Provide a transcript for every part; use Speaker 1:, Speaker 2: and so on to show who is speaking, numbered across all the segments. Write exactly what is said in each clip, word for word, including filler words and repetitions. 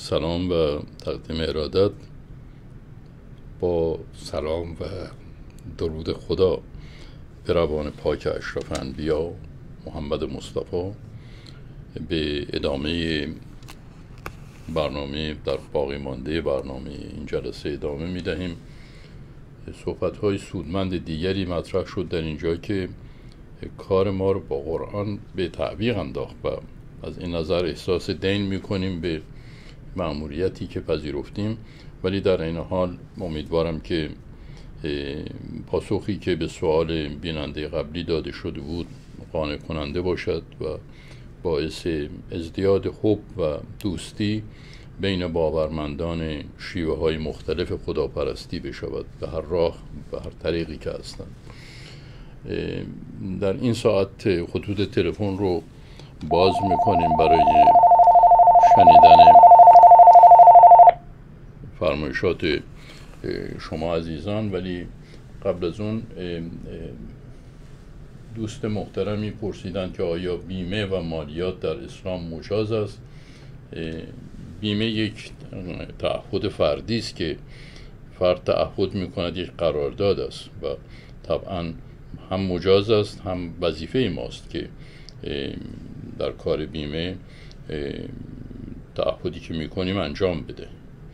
Speaker 1: سلام و تقدیم ارادت. با سلام و درود خدا به روان پاک اشرف انبیا محمد مصطفی به ادامه برنامه در باقی مانده برنامه این جلسه ادامه می دهیم. صحبت های سودمند دیگری مطرح شد در اینجا که کار ما رو با قرآن به تعویق انداخت و از این نظر احساس دین می کنیم به مأموریتی که پذیرفتیم، ولی در این حال امیدوارم که پاسخی که به سوال بیننده قبلی داده شده بود قانع کننده باشد و باعث ازدیاد حب و دوستی بین باورمندان شیوه های مختلف خداپرستی بشود به هر راه و هر طریقی که هستند. در این ساعت خطوط تلفن رو باز میکنیم برای شنیدن فرمایشات شما عزیزان، ولی قبل از اون دوست محترمی پرسیدند که آیا بیمه و مالیات در اسلام مجاز است؟ بیمه یک تعهد فردی است که فرد تعهد میکند، یک قرارداد است و طبعا هم مجاز است هم وظیفه ماست که در کار بیمه تعهدی که میکنیم انجام بده.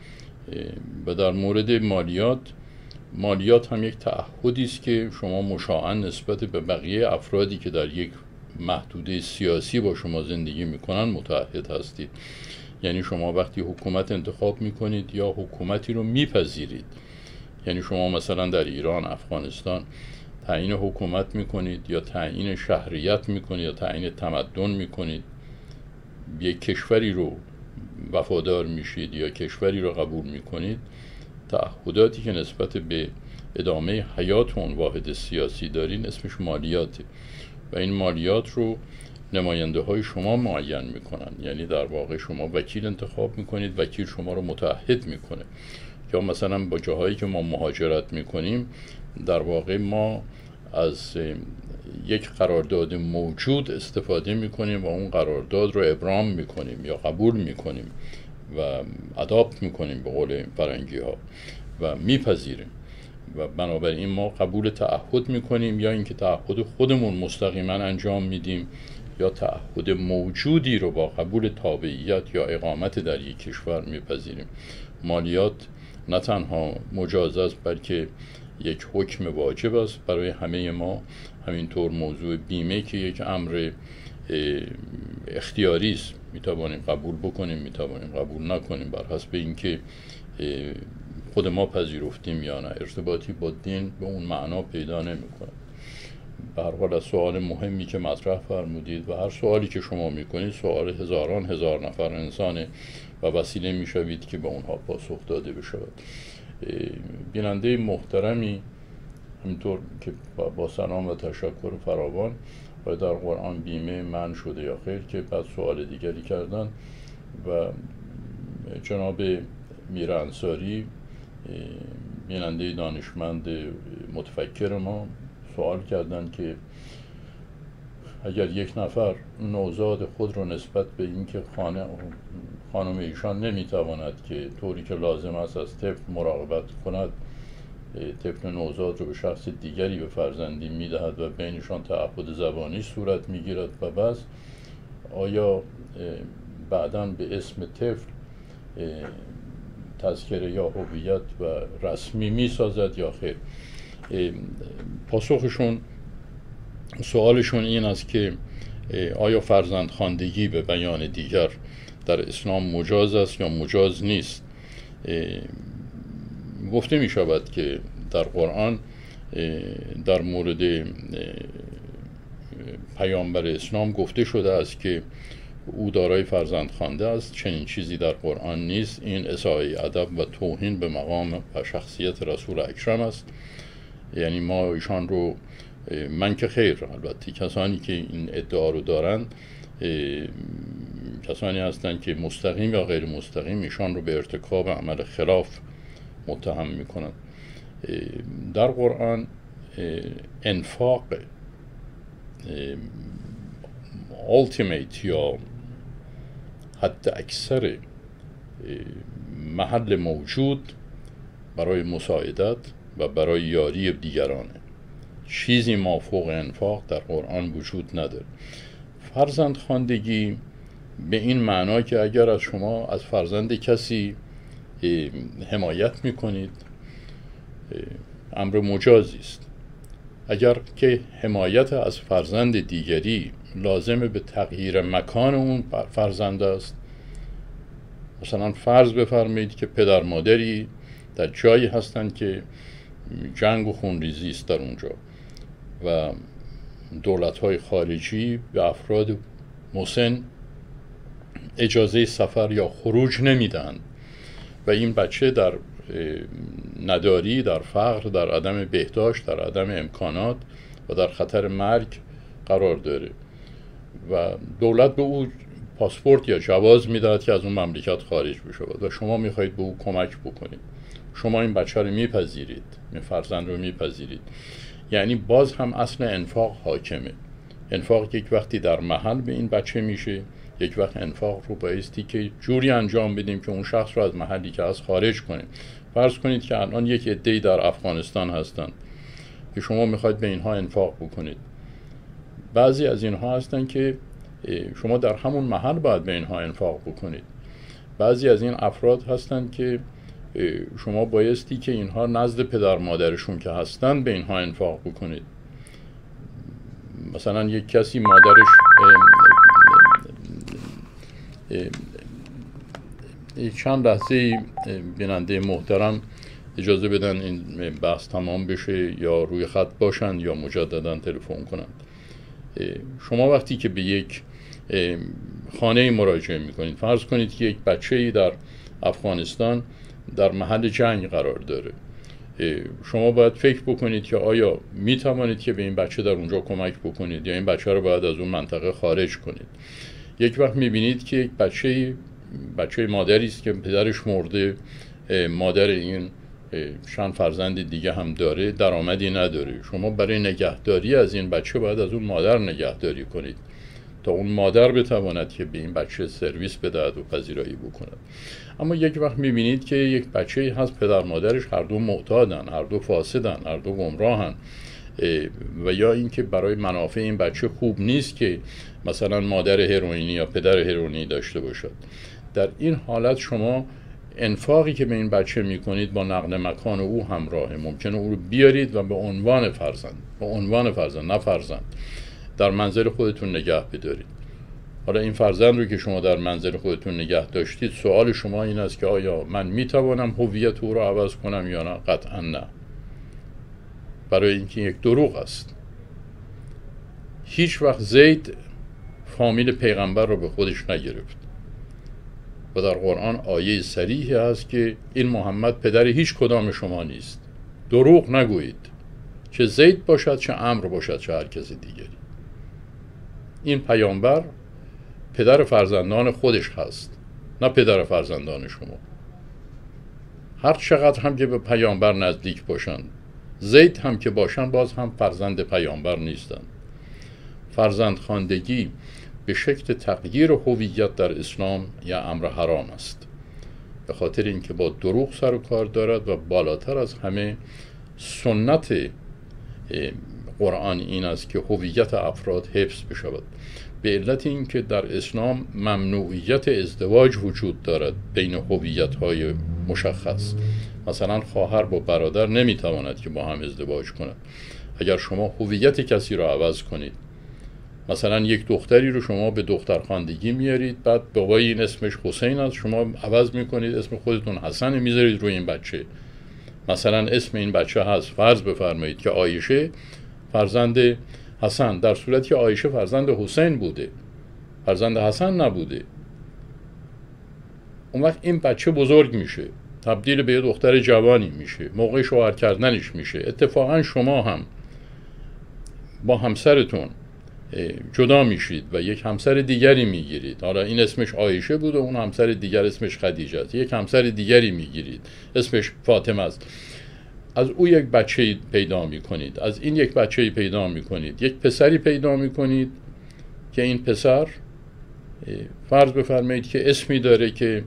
Speaker 1: و در مورد مالیات مالیات هم یک تعهدی است که شما مشاعاً نسبت به بقیه افرادی که در یک محدوده سیاسی با شما زندگی میکنن متعهد هستید. یعنی شما وقتی حکومت انتخاب میکنید یا حکومتی رو میپذیرید، یعنی شما مثلا در ایران، افغانستان تعیین حکومت میکنید یا تعیین شهریت میکنید یا تعیین تمدن میکنید، یک کشوری رو وفادار میشید یا کشوری رو قبول میکنید، تعهداتی که نسبت به ادامه حیات اون واحد سیاسی دارین اسمش مالیاته و این مالیات رو نماینده های شما معین میکنن. یعنی در واقع شما وکیل انتخاب میکنید، وکیل شما رو متعهد میکنه. یا مثلا با جاهایی که ما مهاجرت میکنیم در واقع ما از یک قرارداد موجود استفاده میکنیم و اون قرارداد رو ابرام میکنیم یا قبول میکنیم و اداپت میکنیم به قول فرنگی ها و میپذیریم و بنابراین ما قبول تعهد میکنیم، یا اینکه تعهد خودمون مستقیما انجام میدیم یا تعهد موجودی رو با قبول تابعیت یا اقامت در یک کشور میپذیریم. مالیات نه تنها مجاز است بلکه یک حکم واجب است برای همه ما. همینطور موضوع بیمه که یک امر اختیاری است، میتوانیم قبول بکنیم میتوانیم قبول نکنیم بر حسب اینکه خود ما پذیرفتیم یا نه. ارتباطی با دین به اون معنا پیدا نمیکنه. به هر حال از سوال مهمی که مطرح فرمودید و هر سوالی که شما میکنید سوال هزاران هزار نفر انسانه و وسیله میشوید که به اونها پاسخ داده بشود. بیننده محترمی همینطور که با سلام و تشکر فراوان و در قرآن بیمه منع شده یا خیر که بعد سوال دیگری کردن و جناب میر انصاری بیننده دانشمند متفکر ما سوال کردن که اگر یک نفر نوزاد خود رو نسبت به اینکه خانه خانم ایشان نمیتواند که طوری که لازم است از طفل مراقبت کند، طفل نوزاد رو به شخص دیگری به فرزندی میدهد و بینشان تعهد زبانی صورت میگیرد و بس، آیا بعداً به اسم طفل تذکره یا هویت و رسمی میسازد یا خیر؟ پاسخشون سوالشون این است که آیا فرزندخواندگی به بیان دیگر در اسلام مجاز است یا مجاز نیست؟ گفته می شود که در قرآن در مورد پیامبر اسلام گفته شده است که او دارای فرزند خوانده است. چنین چیزی در قرآن نیست. این اساءه ادب و توهین به مقام و شخصیت رسول اکرم است. یعنی ما ایشان رو، من که خیر، البته کسانی که این ادعا رو دارن کسانی هستند که مستقیم یا غیر مستقیم ایشان رو به ارتکاب عمل خلاف متهم میکنن. در قرآن انفاق ultimate یا حد اکثر محل موجود برای مساعدت و برای یاری دیگرانه. چیزی مافوق انفاق در قرآن وجود نداره. فرزند خواندگی به این معنا که اگر از شما از فرزند کسی حمایت میکنید امر مجازی است. اگر که حمایت از فرزند دیگری لازمه به تغییر مکان اون فرزند است، مثلا فرض بفرمایید که پدر مادری در جایی هستند که جنگ و خونریزی است در اونجا و دولت‌های خارجی به افراد مسن اجازه سفر یا خروج نمیدن و این بچه در نداری، در فقر، در عدم بهداشت، در عدم امکانات و در خطر مرگ قرار داره و دولت به او پاسپورت یا جواز میدهد که از اون مملکت خارج بشود و شما میخواهید به او کمک بکنید. شما این بچه رو میپذیرید، این فرزند رو میپذیرید. یعنی باز هم اصل انفاق حاکمه. انفاق یک وقتی در محل به این بچه میشه، یک وقت انفاق رو بایستی که جوری انجام بدیم که اون شخص رو از محلی که از خارج کنیم. فرض کنید که الان یک عده‌ای در افغانستان هستند که شما میخواید به اینها انفاق بکنید. بعضی از اینها هستند که شما در همون محل باید به اینها انفاق بکنید. بعضی از این افراد هستند که شما بایستی که اینها نزد پدر مادرشون که هستن به اینها انفاق بکنید. مثلا یک کسی مادرش چند لحظه بیننده محترم اجازه بدن این بحث تمام بشه یا روی خط باشن یا مجددا تلفن کنند. شما وقتی که به یک خانه مراجعه میکنید، فرض کنید که یک بچه‌ای در افغانستان در محل جنگ قرار داره، شما باید فکر بکنید که آیا می توانید که به این بچه در اونجا کمک بکنید یا این بچه رو باید از اون منطقه خارج کنید. یک وقت می بینید که یک بچه بچه مادری است که پدرش مرده، مادر این چند فرزند دیگه هم داره، درآمدی نداره. شما برای نگهداری از این بچه باید از اون مادر نگهداری کنید تا اون مادر بتواند که به این بچه سرویس بدهد و پذیرایی بکند. اما یک وقت میبینید که یک بچه هست پدر مادرش هر دو معتادن، هر دو فاسدن، هر دو گمراهن و یا اینکه برای منافع این بچه خوب نیست که مثلا مادر هروئینی یا پدر هروئینی داشته باشد. در این حالت شما انفاقی که به این بچه میکنید با نقل مکان او همراهه. ممکنه او رو بیارید و به عنوان فرزند، به عنوان فرزند نه فرزند در منزل خودتون نگه بدارید. حالا این فرزند رو که شما در منزل خودتون نگه داشتید، سوال شما این است که آیا من میتوانم هویت او رو عوض کنم یا نه؟ قطعا نه. برای اینکه یک دروغ است. هیچ وقت زید فامیل پیغمبر رو به خودش نگرفت و در قرآن آیه صریحی هست که این محمد پدر هیچ کدام شما نیست. دروغ نگویید، چه زید باشد، چه عمرو باشد، چه هر کسی دیگری. این پیامبر پدر فرزندان خودش هست، نه پدر فرزندان شما. هر چقدر هم که به پیامبر نزدیک باشند، زید هم که باشند، باز هم فرزند پیامبر نیستند. فرزند خواندگی به شکل تغییر هویت در اسلام یا امر حرام است، به خاطر اینکه با دروغ سر و کار دارد و بالاتر از همه سنت قرآن این است که هویت افراد حفظ بشود. به علت اینکه در اسلام ممنوعیت ازدواج وجود دارد بین هویت‌های مشخص. مثلا خواهر با برادر نمیتواند که با هم ازدواج کند. اگر شما هویت کسی را عوض کنید، مثلا یک دختری رو شما به دخترخواندگی میارید، بعد بابای این اسمش حسین است، شما عوض میکنید اسم خودتون حسن میذارید روی این بچه. مثلا اسم این بچه هست، فرض بفرمایید که عایشه فرزند حسن، در صورتی که عایشه فرزند حسین بوده، فرزند حسن نبوده. اون وقت این بچه بزرگ میشه، تبدیل به یه دختر جوانی میشه، موقع شوهر کردنش میشه. اتفاقا شما هم با همسرتون جدا میشید و یک همسر دیگری میگیرید. حالا این اسمش عایشه بود و اون همسر دیگر اسمش خدیجه است. یک همسر دیگری میگیرید اسمش فاطمه است. از او یک بچه پیدا میکنید، از این یک بچه پیدا میکنید، یک پسری پیدا میکنید که این پسر فرض بفرمایید که اسمی داره که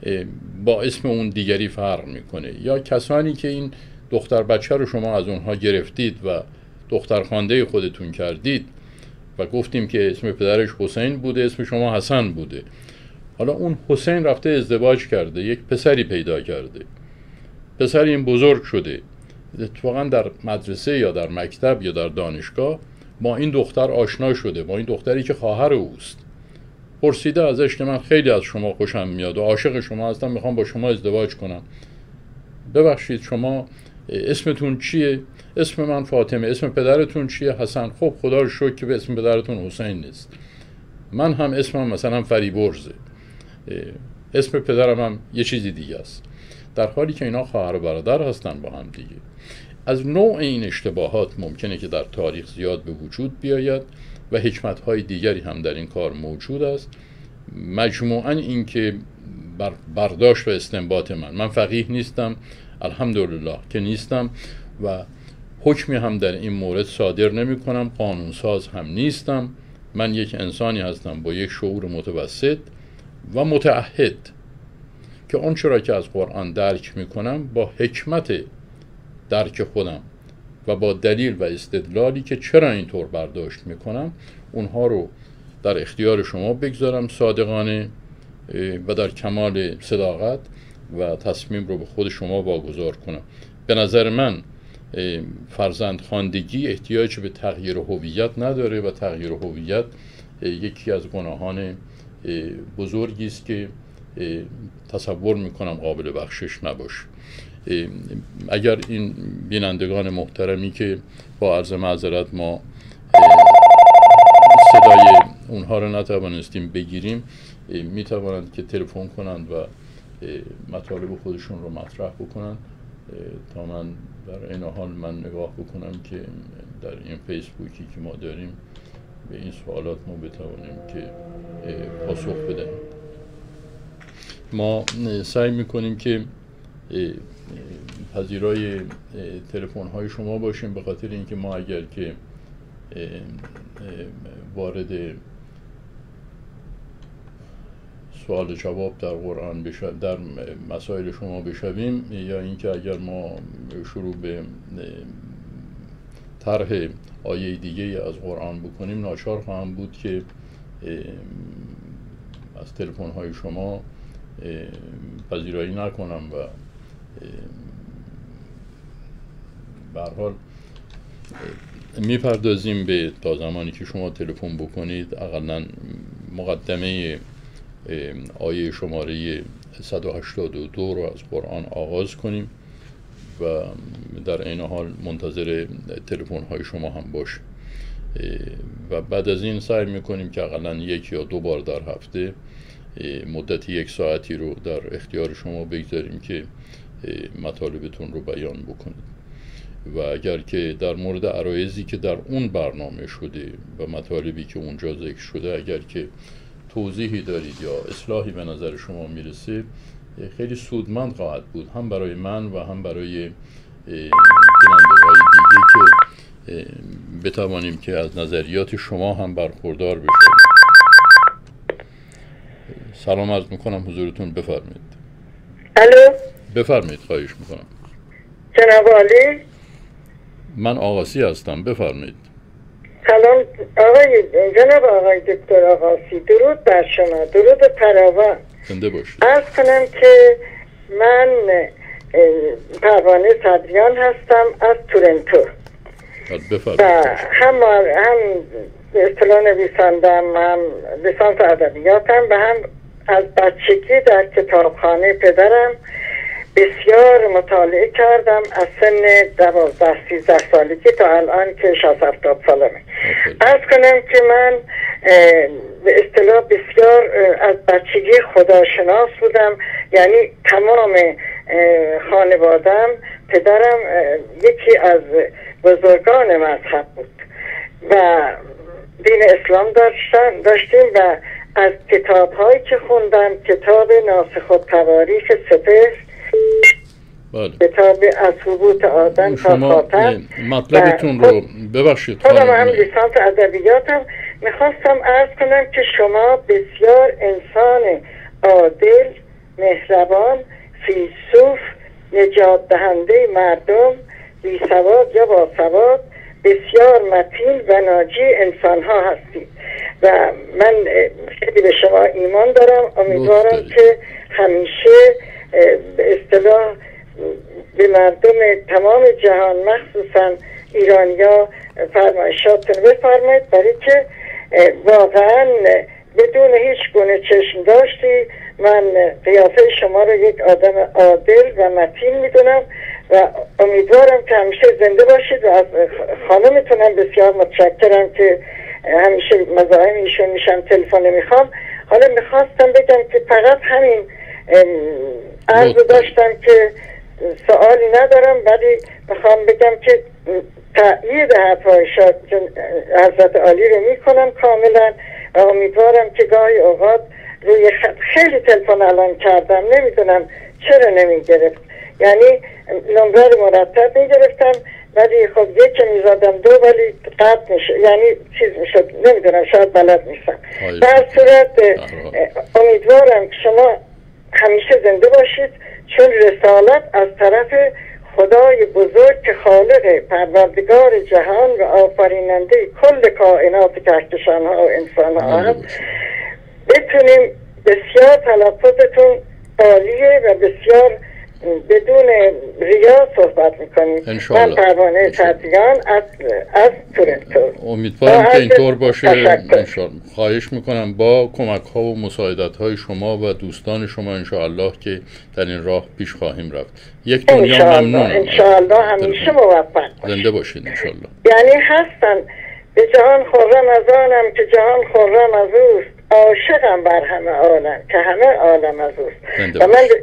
Speaker 1: با اسم اون دیگری فرق میکنه. یا کسانی که این دختر بچه رو شما از اونها گرفتید و دخترخوانده خودتون کردید و گفتیم که اسم پدرش حسین بوده، اسم شما حسن بوده، حالا اون حسین رفته ازدواج کرده، یک پسری پیدا کرده، پسر این بزرگ شده، اتفاقا در مدرسه یا در مکتب یا در دانشگاه با این دختر آشنا شده، با این دختری که خواهر اوست، پرسیده ازش که من خیلی از شما خوشم میاد و عاشق شما هستم، میخوام با شما ازدواج کنم. ببخشید شما اسمتون چیه؟ اسم من فاطمه. اسم پدرتون چیه؟ حسن. خب خدا رو شکر که به اسم پدرتون حسین نیست. من هم اسمم مثلا فریبرزه، اسم پدرم هم یه چیزی دیگه است، در حالی که اینا خواهر و برادر هستن با هم دیگه. از نوع این اشتباهات ممکنه که در تاریخ زیاد به وجود بیاید و حکمت‌های دیگری هم در این کار موجود است. مجموعاً این که بر برداشت و استنباط من من فقیه نیستم، الحمدلله که نیستم و حکمی هم در این مورد صادر نمی کنم، قانونساز هم نیستم. من یک انسانی هستم با یک شعور متوسط و متعهد که آنچه را که از قرآن درک می کنم با حکمت درک خودم و با دلیل و استدلالی که چرا اینطور برداشت می کنم اونها رو در اختیار شما بگذارم صادقانه و در کمال صداقت و تصمیم رو به خود شما واگذار کنم. به نظر من فرزندخواندگی احتیاج به تغییر هویت نداره و تغییر هویت یکی از گناهان بزرگی است که تصور میکنم قابل بخشش نباشه. اگر این بینندگان محترمی که با عرض معذرت ما صدای اونها رو نتوانستیم بگیریم میتوانند که تلفن کنند و مطالب خودشون رو مطرح بکنند تا من در این حال من نگاه بکنم که در این فیسبوکی که ما داریم به این سوالات ما بتوانیم که پاسخ بدیم. ما سعی میکنیم که پذیرای تلفن های شما باشیم، به خاطر اینکه ما اگر که وارد سوال جواب در قرآن بشه، در مسائل شما بشویم، یا اینکه اگر ما شروع به طرح آیه دیگه از قرآن بکنیم، ناچار خواهم بود که از تلفن های شما پذیرایی نکنم و به هر حال میپردازیم به تا زمانی که شما تلفن بکنید اقلاً مقدمه آیه شماره صد و هشتاد و دو رو از قرآن آغاز کنیم و در این حال منتظر تلفن های شما هم باشیم و بعد از این سعی میکنیم که اقلاً یک یا دو بار در هفته مدت یک ساعتی رو در اختیار شما بگذاریم که مطالبتون رو بیان بکنید و اگر که در مورد عرایضی که در اون برنامه شده و مطالبی که اونجا ذکر شده اگر که توضیحی دارید یا اصلاحی به نظر شما میرسه خیلی سودمند خواهد بود، هم برای من و هم برای بینندگان دیگه که بتوانیم که از نظریات شما هم برخوردار بشیم. سلام عرض میکنم حضورتون، بفرمایید.
Speaker 2: الو
Speaker 1: بفرمایید، خواهش میکنم.
Speaker 2: جناب عالی،
Speaker 1: من آقاسی هستم، بفرمایید.
Speaker 2: سلام آقای جناب آقای دکتر آقاسی، درود بر شما، درود فراوان.
Speaker 1: زنده باشید.
Speaker 2: عرض کنم که من پروانه صدریان هستم از تورنتو
Speaker 1: بفرمایید.
Speaker 2: و هم هم به اصطلاح نویسندم، هم لیسانس ادبیاتم و هم از بچگی در کتابخانه پدرم بسیار مطالعه کردم از سن دوازده سیزده سالگی تا الان که شصت هفتاد سالمه. عرض کنم که من به اصطلاح بسیار از بچگی خداشناس بودم، یعنی تمام خانوادم، پدرم یکی از بزرگان مذهب بود و دین اسلام داشتن داشتیم و از کتاب هایی که خوندم کتاب ناسخ التواریخ سپهر، کتاب از حبوط آدم تا خاتم،
Speaker 1: مطلبتون رو ببخشید
Speaker 2: خودم هم لیسانس ادبیاتم. میخواستم عرض کنم که شما بسیار انسان عادل مهربان، فیلسوف، نجات دهنده مردم، بی سواد یا با سواد، بسیار متین و ناجی انسان ها هستید و من خیلی به شما ایمان دارم. امیدوارم که همیشه به اصطلاح به مردم تمام جهان مخصوصا ایرانیا فرمایشاتون بفرمایید، برای که واقعا بدون هیچ گونه چشم داشتی من قیافه شما رو یک آدم عادل و متین میدونم و امیدوارم که همیشه زنده باشید و از خانمتونم بسیار متشکرم که همیشه مزاحم ایشون میشم، تلفن میخوام. حالا میخواستم بگم که فقط همین عرض داشتم که سوالی ندارم، ولی میخوام بگم که تأیید حرفای حضرت عالی رو میکنم کاملا و امیدوارم که گاهی اوقات روی خط خیلی تلفن الان کردم نمیدونم چرا نمیگرفت، یعنی نمره مرتب میگرفتم ولی خب یکی میزادم دو ولی قطع میشه، یعنی چیز میشد نمیدونم، شاید بلد نیستم. در صورت امیدوارم که شما همیشه زنده باشید، چون رسالت از طرف خدای بزرگ که خالق پروردگار جهان و آفریننده کل کائنات کهکشان ها و انسان ها هست. بتونیم بسیار تلفظتون عالیه و بسیار بدون ریا صحبت میکنیم. من پروانه تدیان از, از تورنتو.
Speaker 1: امیدوارم که اینطور باشه. انشالله. خواهش میکنم با کمک ها و مساعدت های شما و دوستان شما انشاءالله که در این راه پیش خواهیم رفت. یک دنیا ممنونم.
Speaker 2: انشاءالله همیشه موفق
Speaker 1: زنده باشید انشاءالله.
Speaker 2: یعنی هستن به جهان خرم از آنم که جهان خرم از اوست، عاشقم بر همه عالم که همه عالم از اوست. و من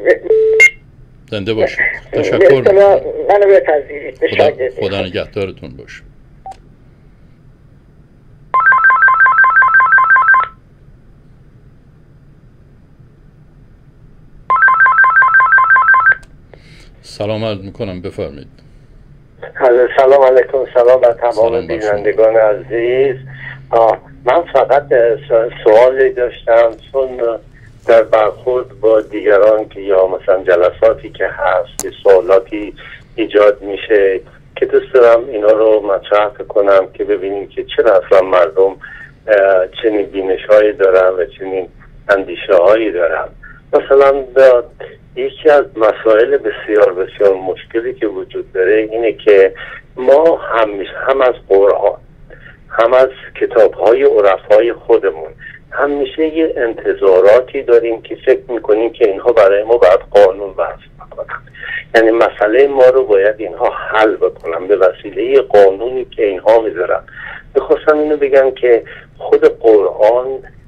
Speaker 1: زنده باشید. تشکر میکنم.
Speaker 2: منو بپذیرید.
Speaker 1: خدا, خدا نگهدارتون باشه. سلام عرض میکنم، بفرمایید.
Speaker 3: سلام علیکم. سلام بر تمام بینندگان عزیز. من فقط سوالی داشتم، چون در برخورد با دیگران که یا مثلا جلساتی که هست سوالاتی ایجاد میشه که دوست دارم اینا رو مطرح کنم که ببینیم که چرا اصلا مردم چنین بینش هایی دارن و چنین اندیشه هایی دارن. مثلا یکی از مسائل بسیار بسیار مشکلی که وجود داره اینه که ما هم, هم از قرآن هم از کتاب های عرفای خودمون همیشه یه انتظاراتی داریم که فکر میکنیم که اینها برای ما باید قانون وضع بکنن، یعنی مسئله ما رو باید اینها حل بکنن به وسیله قانونی که اینها میذارن. میخواستم اینو بگم که خود قرآن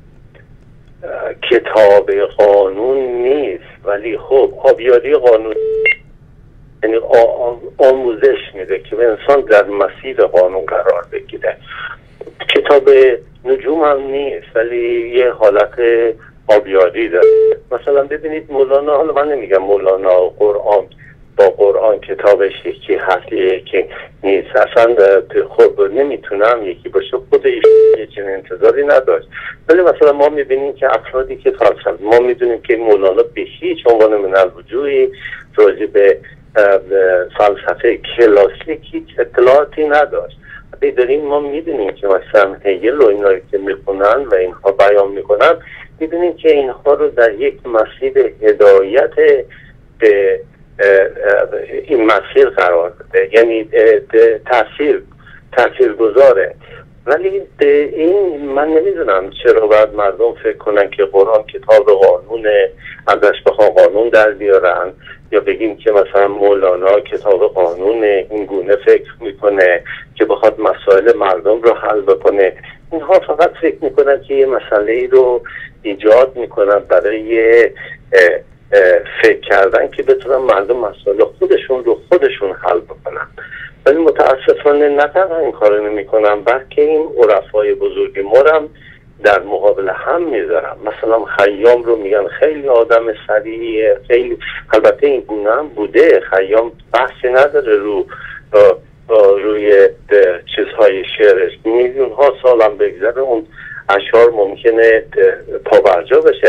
Speaker 3: کتاب قانون نیست، ولی خب آبیاری قانون یعنی آموزش میده که به انسان در مسیر قانون قرار بگیره. کتاب نجوم هم نیست ولی یه حالت آبیاری داره. مثلا ببینید مولانا، حالا من نمیگم مولانا و قرآن با قرآن کتابش یکی هست یکی نیست، اصلا خب نمیتونم یکی باشه، خود ایشون چنین انتظاری نداشت. ولی مثلا ما میبینیم که افرادی که فلسفه، ما میدونیم که مولانا به هیچ عنوان من الوجوهی راجع به فلسفه کلاسیکی اطلاعاتی نداشت. داریم ما میدونیم که مثلا هگل و اینا که میخونن و اینها بیان میکنن، میدونیم که اینها رو در یک مسیر هدایت به این مسیر قرار داده، یعنی تاثیر تاثیر گذاره. ولی این من نمیدونم چرا باید مردم فکر کنن که قرآن کتاب قانونه، ازش بخوان قانون در بیارن، یا بگیم که مثلا مولانا کتاب قانونه این گونه فکر میکنه که بخواد مسائل مردم رو حل بکنه. اینها فقط فکر میکنن که یه مسئله ای رو ایجاد میکنن برای فکر کردن که بتونن مردم مسائل خودشون رو خودشون حل بکنن. ولی متاسفانه نه تنها این کارو نمیکنن، بلکه این عرفای بزرگ ما هم در مقابل هم میذارن. مثلا خیام رو میگن خیلی آدم سریعه، خیلی، البته این گونه هم بوده، خیام بحثی نداره رو روی چیزهای شعرش، میلیون ها سال هم بگذره اون اشعار ممکنه پابرجا بشه.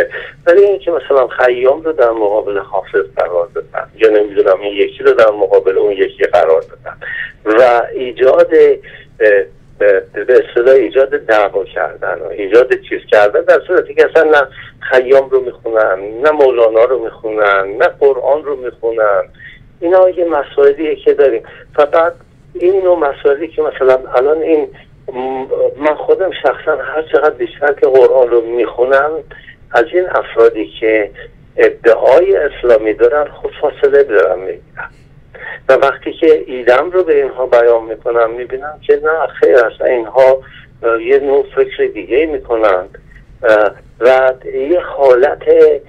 Speaker 3: ولی اینکه مثلا خیام رو در مقابل حافظ قرار دادن یا نمیدونم این یکی رو در مقابل اون یکی قرار دادن و ایجاد به اصطلاح ایجاد دعوا کردن و ایجاد چیز کردن، در صورتی که اصلا نه خیام رو میخونن، نه مولانا رو میخونن، نه قرآن رو میخونن. اینا یه مسائلیه که داریم. فقط این نوع مسائلی که مثلا الان این من خودم شخصا هر چقدر بیشتر که قرآن رو میخونم از این افرادی که ادعای اسلامی دارن خود فاصله دارم میگیرم و وقتی که ایدم رو به اینها بیان میکنم میبینم که نه خیر است، اینها یه نوع فکر دیگه میکنن و یه حالت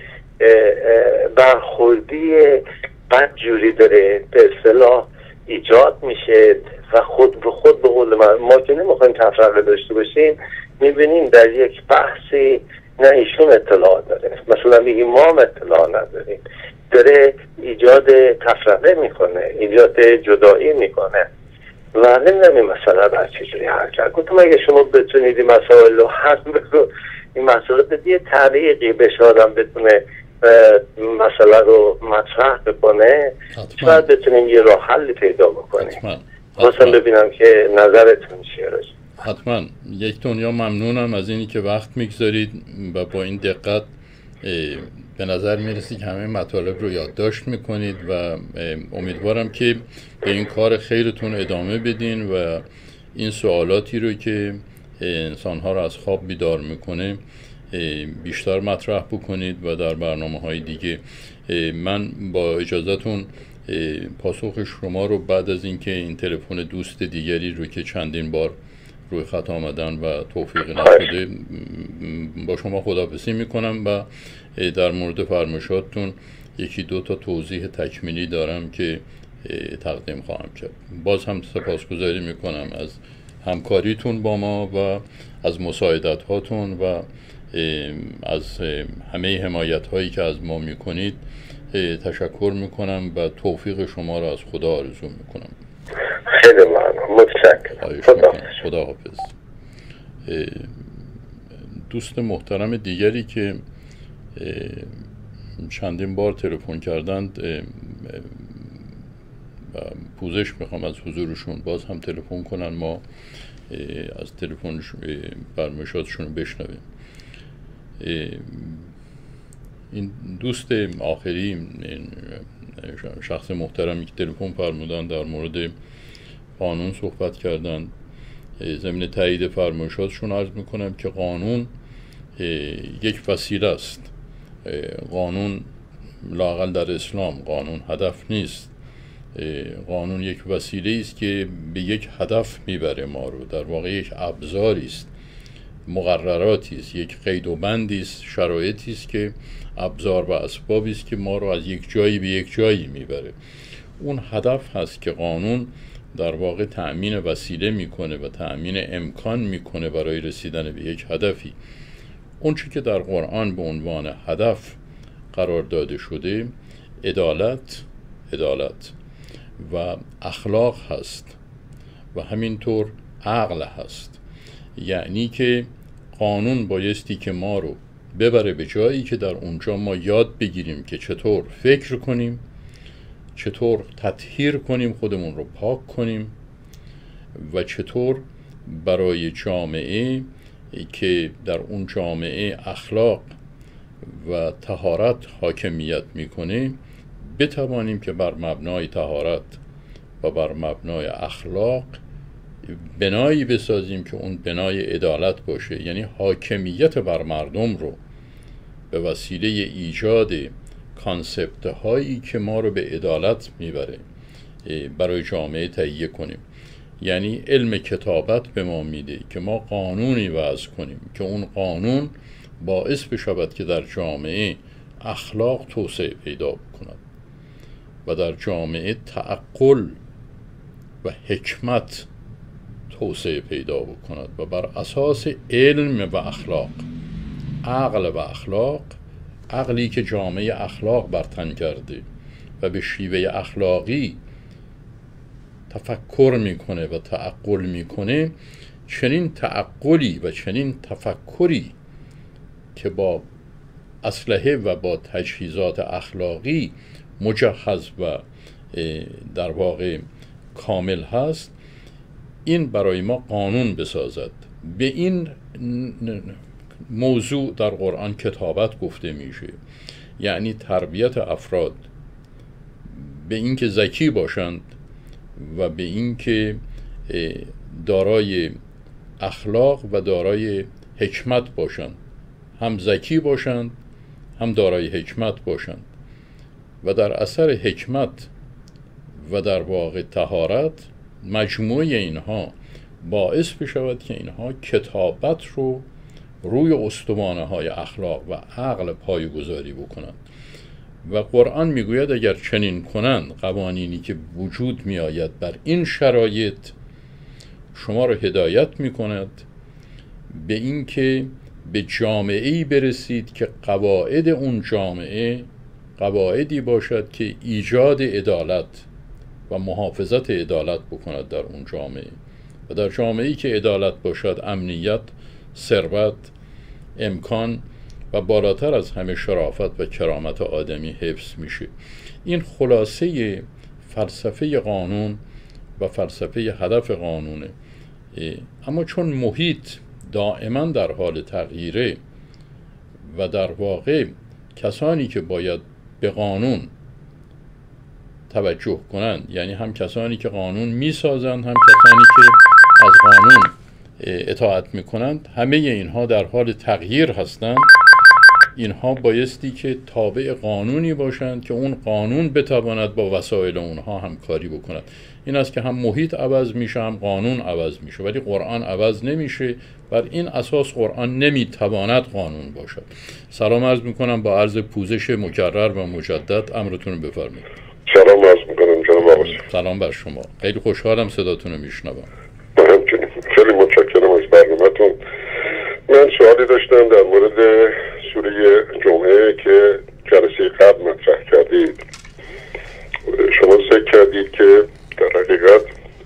Speaker 3: برخوردی بد جوری داره به اصطلاح ایجاد میشه و خود به خود به قول من ما که نمیخوایم تفرقه داشته باشیم میبینیم در یک بحثی نه ایشون اطلاع داره، مثلا میگیم ما هم اطلاع نداریم، داره ایجاد تفرقه میکنه، ایجاد جدایی میکنه و نمیدونم این مسئله بر چجوری حل کرد. گفتم اگه شما بتونید این مسائل رو حل بکنید، این مسئله به یه طریقی بشه آدم بتونه مسئله رو مطرح بکنه، شاید بتونیم یه راه حل پیدا بکنیم. مثلا ببینم که نظرتون چیه راجع.
Speaker 1: حتما. یک دنیا ممنونم از اینی که وقت میگذارید و با این دقت به نظر میرسی که همه مطالب رو یادداشت میکنید و امیدوارم که به این کار خیرتون ادامه بدین و این سوالاتی رو که انسانها رو از خواب بیدار میکنه بیشتر مطرح بکنید و در برنامه های دیگه. من با اجازهتون پاسخ شما رو بعد از اینکه این تلفن دوست دیگری رو که چندین بار روی خط آمدن و توفیق نشده با شما خداحافظی میکنم و در مورد فرمایشاتتون یکی دو تا توضیح تکمیلی دارم که تقدیم خواهم کرد. باز هم سپاسگزاری میکنم از همکاریتون با ما و از مساعدت هاتون و از همه حمایت هایی که از ما میکنید تشکر میکنم و توفیق شما را از خدا آرزو میکنم.
Speaker 3: خیلی ممنون، متشکرم.
Speaker 1: خدا خدا حافظ. دوست محترم دیگری که چندین بار تلفن کردند و پوزش میخوام از حضورشون، باز هم تلفن کنن ما از تلفن فرمایشاتشون رو بشنویم. این دوست آخری، شخص محترمی که تلفن فرمودن در مورد قانون صحبت کردن، ضمن تایید فرمایشاتشون عرض میکنم که قانون یک وسیله است. قانون لااقل در اسلام قانون هدف نیست. قانون یک وسیله است که به یک هدف میبره ما رو، در واقع یک ابزاری است، مقرراتی است، یک قید و بندی است، شرایطی است که ابزار و اسبابی است که ما رو از یک جایی به یک جایی میبره. اون هدف هست که قانون در واقع تأمین وسیله میکنه و تأمین امکان میکنه برای رسیدن به یک هدفی. اون چی که در قرآن به عنوان هدف قرار داده شده عدالت عدالت و اخلاق هست و همینطور عقل هست. یعنی که قانون بایستی که ما رو ببره به جایی که در اونجا ما یاد بگیریم که چطور فکر کنیم، چطور تطهیر کنیم، خودمون رو پاک کنیم و چطور برای جامعه که در اون جامعه اخلاق و طهارت حاکمیت میکنه بتوانیم که بر مبنای طهارت و بر مبنای اخلاق بنایی بسازیم که اون بنای عدالت باشه، یعنی حاکمیت بر مردم رو به وسیله ایجاد کانسپت هایی که ما رو به عدالت میبره برای جامعه تهیه کنیم. یعنی علم کتابت به ما میده که ما قانونی وضع کنیم که اون قانون باعث بشود که در جامعه اخلاق توسعه پیدا بکند و در جامعه تعقل و حکمت توسعه پیدا بکند و بر اساس علم و اخلاق، عقل و اخلاق، عقلی که جامعه اخلاق برتن کرده و به شیوه اخلاقی تفکر میکنه و تعقل میکنه، چنین تعقلی و چنین تفکری که با اسلحه و با تجهیزات اخلاقی مجهز و در واقع کامل هست، این برای ما قانون بسازد. به این موضوع در قرآن کتابت گفته میشه، یعنی تربیت افراد به اینکه ذکی باشند و به اینکه دارای اخلاق و دارای حکمت باشند، هم ذکی باشند هم دارای حکمت باشند و در اثر حکمت و در واقع طهارت مجموعه اینها باعث بشود که اینها کتابت رو روی استوانه های اخلاق و عقل پایه‌گذاری بکنند. و قرآن میگوید اگر چنین کنند، قوانینی که وجود می آید بر این شرایط شما رو هدایت می کند به این که به جامعه‌ای برسید که قواعد اون جامعه قواعدی باشد که ایجاد عدالت و محافظت عدالت بکند در اون جامعه. و در جامعه‌ای که عدالت باشد، امنیت، ثروت، امکان و بالاتر از همه شرافت و کرامت آدمی حفظ میشه. این خلاصه فلسفه قانون و فلسفه هدف قانونه. اما چون محیط دائما در حال تغییره و در واقع کسانی که باید به قانون توجه کنند، یعنی هم کسانی که قانون میسازند هم کسانی که از قانون اطاعت میکنند، همه اینها در حال تغییر هستند. اینها بایستی که تابع قانونی باشند که اون قانون بتواند با وسایل اونها همکاری بکند. این است که هم محیط عوض میشه هم قانون عوض میشه، ولی قرآن عوض نمیشه. بر این اساس قرآن نمیتواند قانون باشد. سلام عرض میکنم با عرض پوزش مکرر و مجدد. امرتون رو بفرمایید.
Speaker 4: سلام عرض میکنم جناب آقای.
Speaker 1: سلام بر شما. خیلی خوشحالم صداتون رو میشنوم.
Speaker 4: همچنین خیلی متشکرم از برنامه‌تون. من سوالی داشتم در مورد سوره جمعه که جلسه قبل مطرح کردید. شما ذکر کردید که در حقیقت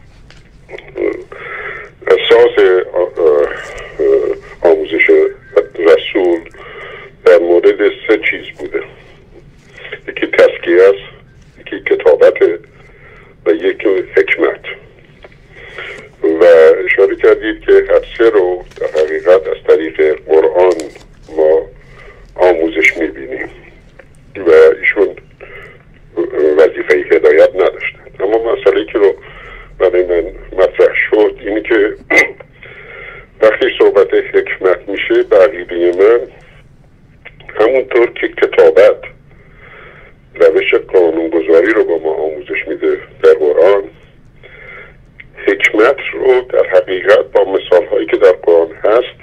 Speaker 4: اساس آموزش رسول در مورد سه چیز بوده. یکی تزکیه است، یکی کتابت و یکی حکمت. و اشاره کردید که هر سه رو در حقیقت از طریق قرآن ما آموزش میبینیم و ایشون وظیفه هدایت نداشتن. اما مسئله که رو برای من مطرح شد اینه که وقتی صحبت حکمت میشه به عقیده من همونطور که کتابت روش قانونگذاری رو با ما آموزش میده در قرآن، حکمت رو در حقیقت با مثال هایی که در قرآن هست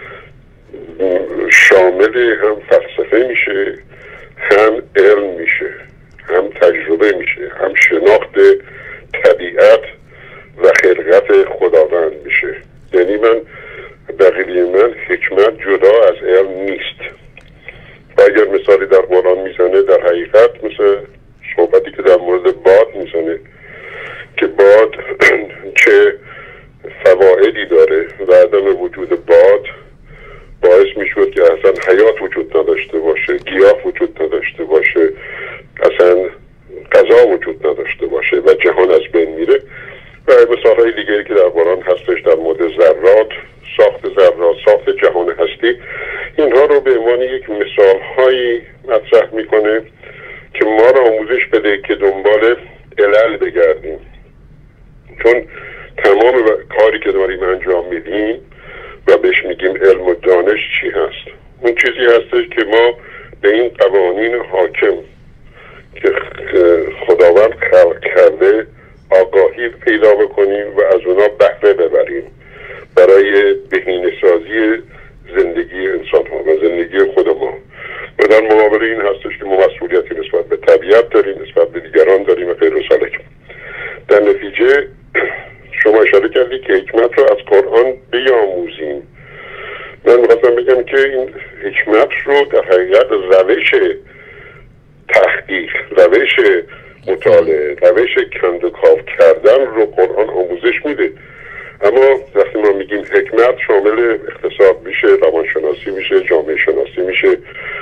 Speaker 4: شامل هم فلسفه میشه، هم علم میشه، هم تجربه میشه، هم شناخت طبیعت و خلقت خداوند میشه. یعنی من بقیلی من حکمت جدا از علم نیست. و اگر مثالی در قرآن میزنه در حقیقت مثل صحبتی که در مورد باد میزنه که باد چه فوائدی داره و عدم وجود باد باعث میشود که اصلا حیات وجود نداشته باشه، گیاه وجود نداشته باشه، اصلا غذا وجود نداشته باشه و جهان از بین میره. و مثال های دیگری که در قرآن هستش در مورد ذرات، ساخت ذرات، ساخت جهان هستی، اینها رو به عنوان یک مثال هایی مطرح میکنه که ما رو آموزش بده که دنبال علل بگردیم. چون تمام کاری که داریم انجام میدیم و بهش میگیم علم و دانش چی هست؟ اون چیزی هستش که ما به این قوانین حاکم که خداوند خلق کرده آگاهی پیدا بکنیم و از اونا بهره ببریم برای بهینه‌سازی زندگی انسان ها و زندگی خود ما. و در مقابل این هستش که ما مسئولیتی نسبت به طبیعت داریم، نسبت به دیگران داریم و غیر و سالک. در نتیجه شما اشاره کردید که حکمت رو از قرآن بیاموزیم. من میخواستم بگم که این حکمت رو در حقیقت روش تحقیق، روش مطالعه، روش کندوکاو کردن رو قرآن آموزش میده. اما وقتی ما میگیم حکمت شامل اقتصاد میشه، روانشناسی میشه، جامعه شناسی میشه، فیزیک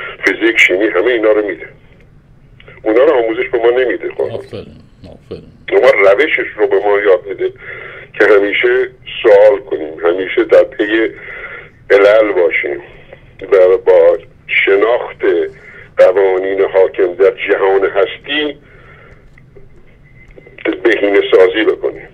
Speaker 4: فیزیک، شیمی، همه اینا رو میده. اونا رو آموزش به ما نمیده. خب
Speaker 1: آفرین آفرین.
Speaker 4: ما روشش رو به ما یاد میده که همیشه سوال کنیم، همیشه در پی علل باشیم و با شناخت قوانین حاکم در جهان هستی بهینه سازی بکنیم.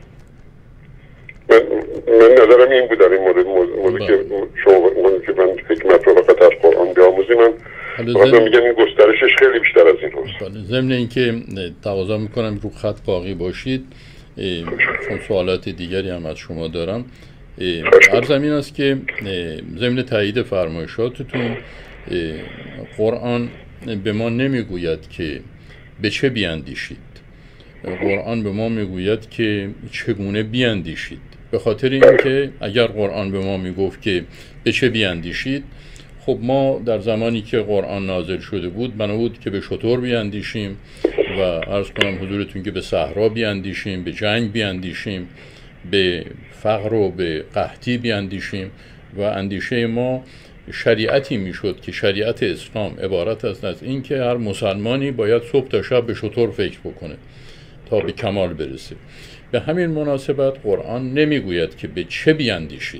Speaker 4: من, من نظرم این بود در این مورد موضوع که شما که من حکمت رو فقط از قرآن بیاموزی، من خواستم میگم این گسترشش خیلی بیشتر از این هست.
Speaker 1: ضمن اینکه تقاضا میکنم رو خط باقی باشید چون سوالات دیگری هم از شما دارم. عرض این است که ضمن تایید فرمایشاتتون قرآن به ما نمیگوید که به چه بیاندیشید، قرآن به ما میگوید که چگونه بیاندیشید. به خاطر اینکه اگر قرآن به ما میگفت که به چه بیاندیشید، خب ما در زمانی که قرآن نازل شده بود بنا بود که به شتر بیاندیشیم و عرض کنم حضورتون که به صحرا بیاندیشیم، به جنگ بیاندیشیم، به فقر و به قحطی بیاندیشیم و اندیشه ما شریعتی میشد که شریعت اسلام عبارت است از این که هر مسلمانی باید صبح تا شب به شتر فکر بکنه تا به کمال برسه. به همین مناسبت قرآن نمیگوید که به چه بیاندیشید،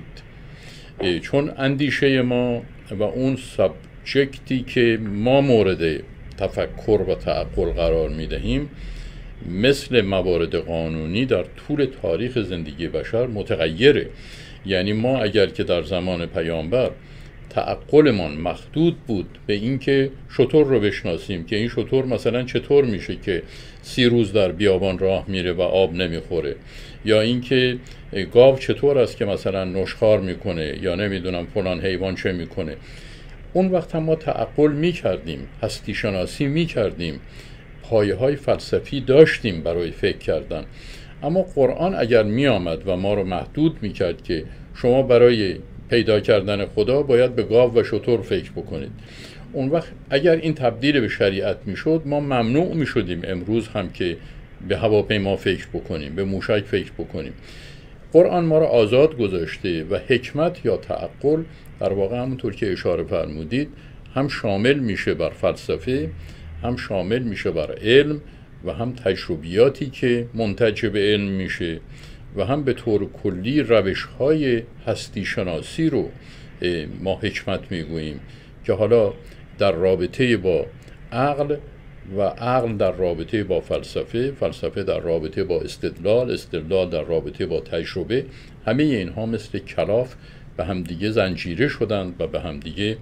Speaker 1: چون اندیشه ما و اون سابجکتی که ما مورد تفکر و تعقل قرار میدهیم مثل موارد قانونی در طول تاریخ زندگی بشر متغیره. یعنی ما اگر که در زمان پیامبر تعقلمان محدود بود به اینکه شتر رو بشناسیم که این شتر مثلا چطور میشه که سی روز در بیابان راه میره و آب نمیخوره، یا اینکه گاو چطور است که مثلا نشخوار میکنه، یا نمیدونم فلان حیوان چه میکنه، اون وقت هم ما تعقل میکردیم، هستی شناسی میکردیم، پایه های فلسفی داشتیم برای فکر کردن. اما قرآن اگر میآمد و ما رو محدود میکرد که شما برای پیدا کردن خدا باید به گاو و شتر فکر بکنید، اون وقت اگر این تبدیل به شریعت میشد ما ممنوع میشدیم امروز هم که به هواپیما فکر بکنیم، به موشک فکر بکنیم. قرآن ما را آزاد گذاشته و حکمت یا تعقل در واقع همونطور که اشاره فرمودید هم شامل میشه بر فلسفه، هم شامل میشه بر علم و هم تجربیاتی که منتج به علم میشه و هم به طور کلی روش‌های هستی شناسی رو ما حکمت میگوییم که حالا در رابطه با عقل و عقل در رابطه با فلسفه، فلسفه در رابطه با استدلال، استدلال در رابطه با تجربه، همه اینها مثل کلاف به هم دیگه زنجیره شدند و به هم دیگه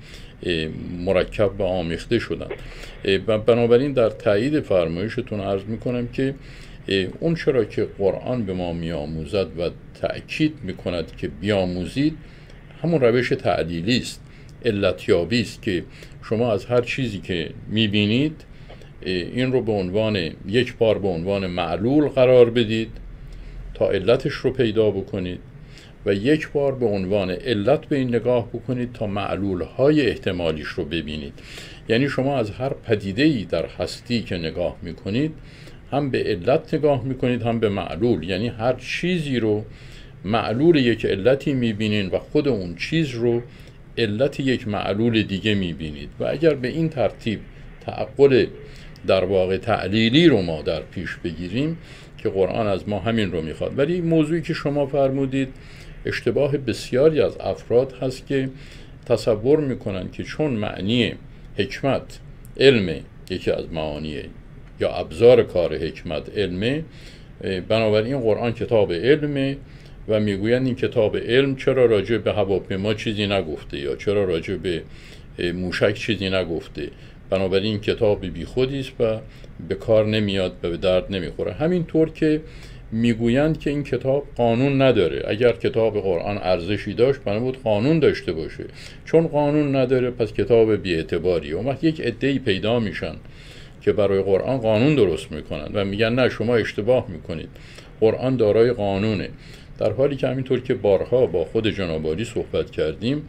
Speaker 1: مرکب و آمیخته شدند. و بنابراین در تایید فرمایشتون عرض میکنم که اون چرا که قرآن به ما میآموزد و تأکید میکند که بیاموزید همون روش تعلیلی است، علتیابی است که شما از هر چیزی که میبینید این رو به عنوان یک بار به عنوان معلول قرار بدید تا علتش رو پیدا بکنید و یک بار به عنوان علت به این نگاه بکنید تا معلول‌های احتمالیش رو ببینید. یعنی شما از هر پدیده‌ای در هستی که نگاه میکنید هم به علت نگاه میکنید هم به معلول، یعنی هر چیزی رو معلول یک علتی میبینید و خود اون چیز رو علت یک معلول دیگه میبینید. و اگر به این ترتیب تعقل در واقع تعلیلی رو ما در پیش بگیریم که قرآن از ما همین رو میخواد. ولی موضوعی که شما فرمودید اشتباه بسیاری از افراد هست که تصور میکنن که چون معنی حکمت علم، یکی از معانیه یا ابزار کار حکمت علمه، بنابراین قرآن کتاب علمه و میگویند این کتاب علم چرا راجع به هواپیما چیزی نگفته یا چرا راجع به موشک چیزی نگفته، بنابراین کتاب بی خودی است و به کار نمیاد و به درد نمیخوره. همینطور که میگویند که این کتاب قانون نداره، اگر کتاب قرآن ارزشی داشت بنابود قانون داشته باشه، چون قانون نداره پس کتاب بی اعتباریه. اون وقت یک عده‌ای پیدا میشن که برای قرآن قانون درست میکنن و میگن نه شما اشتباه میکنید، قرآن دارای قانونه، در حالی که همینطور که بارها با خود جناب عالی صحبت کردیم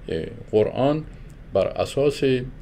Speaker 1: قرآن بر اساس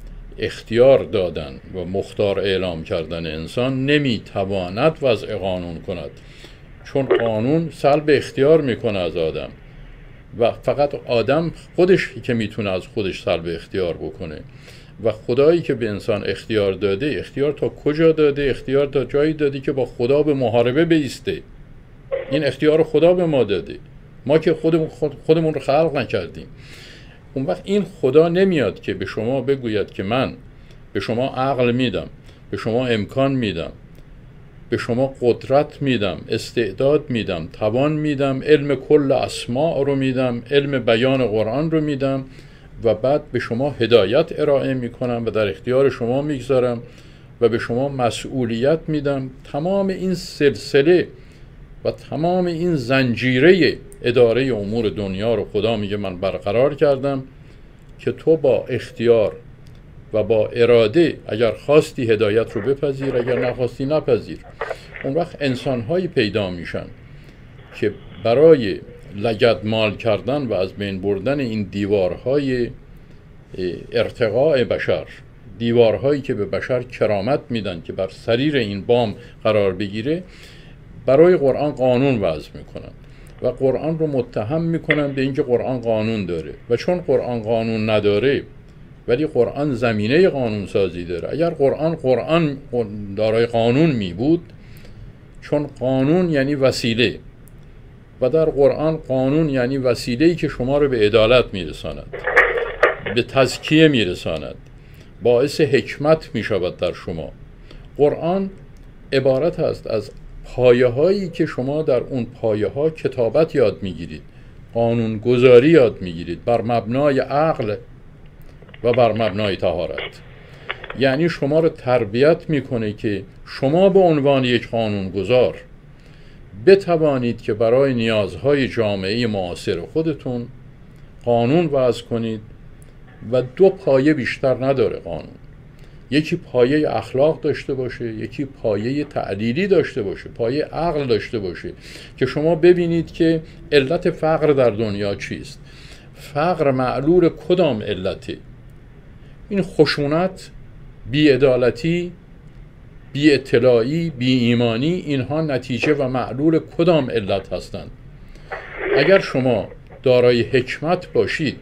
Speaker 1: اختیار دادن و مختار اعلام کردن انسان نمیتواند وضع قانون کند، چون قانون سلب اختیار میکنه از آدم و فقط آدم خودش که میتونه از خودش سلب اختیار بکنه و خدایی که به انسان اختیار داده، اختیار تا کجا داده؟ اختیار تا جایی داده که با خدا به محاربه بیسته. این اختیار خدا به ما داده، ما که خودمون خود خودمون رو خلق نکردیم. اون وقت این خدا نمیاد که به شما بگوید که من به شما عقل میدم، به شما امکان میدم، به شما قدرت میدم، استعداد میدم، توان میدم، علم کل اسماء رو میدم، علم بیان قرآن رو میدم و بعد به شما هدایت ارائه میکنم و در اختیار شما میگذارم و به شما مسئولیت میدم. تمام این سلسله و تمام این زنجیره اداره امور دنیا رو خدا میگه من برقرار کردم که تو با اختیار و با اراده اگر خواستی هدایت رو بپذیر، اگر نخواستی نپذیر. اون وقت انسان‌هایی پیدا میشن که برای لگدمال کردن و از بین بردن این دیوارهای ارتقاء بشر، دیوارهایی که به بشر کرامت میدن که بر سریر این بام قرار بگیره، برای قرآن قانون وضع میکنن و قرآن رو متهم میکنن به اینکه قرآن قانون داره. و چون قرآن قانون نداره ولی قرآن زمینه قانون سازی داره. اگر قرآن قرآن دارای قانون می بود، چون قانون یعنی وسیله و در قرآن قانون یعنی وسیله‌ای که شما رو به عدالت میرساند، به تزکیه میرساند، باعث حکمت میشود در شما. قرآن عبارت است از پایه هایی که شما در اون پایه ها کتابت یاد میگیرید، قانون گذاری یاد میگیرید بر مبنای عقل و بر مبنای طهارت. یعنی شما رو تربیت میکنه که شما به عنوان یک قانون گذار بتوانید که برای نیازهای جامعه معاصر خودتون قانون وضع کنید و دو پایه بیشتر نداره قانون. یکی پایه اخلاق داشته باشه، یکی پایه تعلیلی داشته باشه، پایه عقل داشته باشه که شما ببینید که علت فقر در دنیا چیست، فقر معلول کدام علته. این خشونت، بی‌عدالتی، بی اطلاعی، بی ایمانی، اینها نتیجه و معلول کدام علت هستند؟ اگر شما دارای حکمت باشید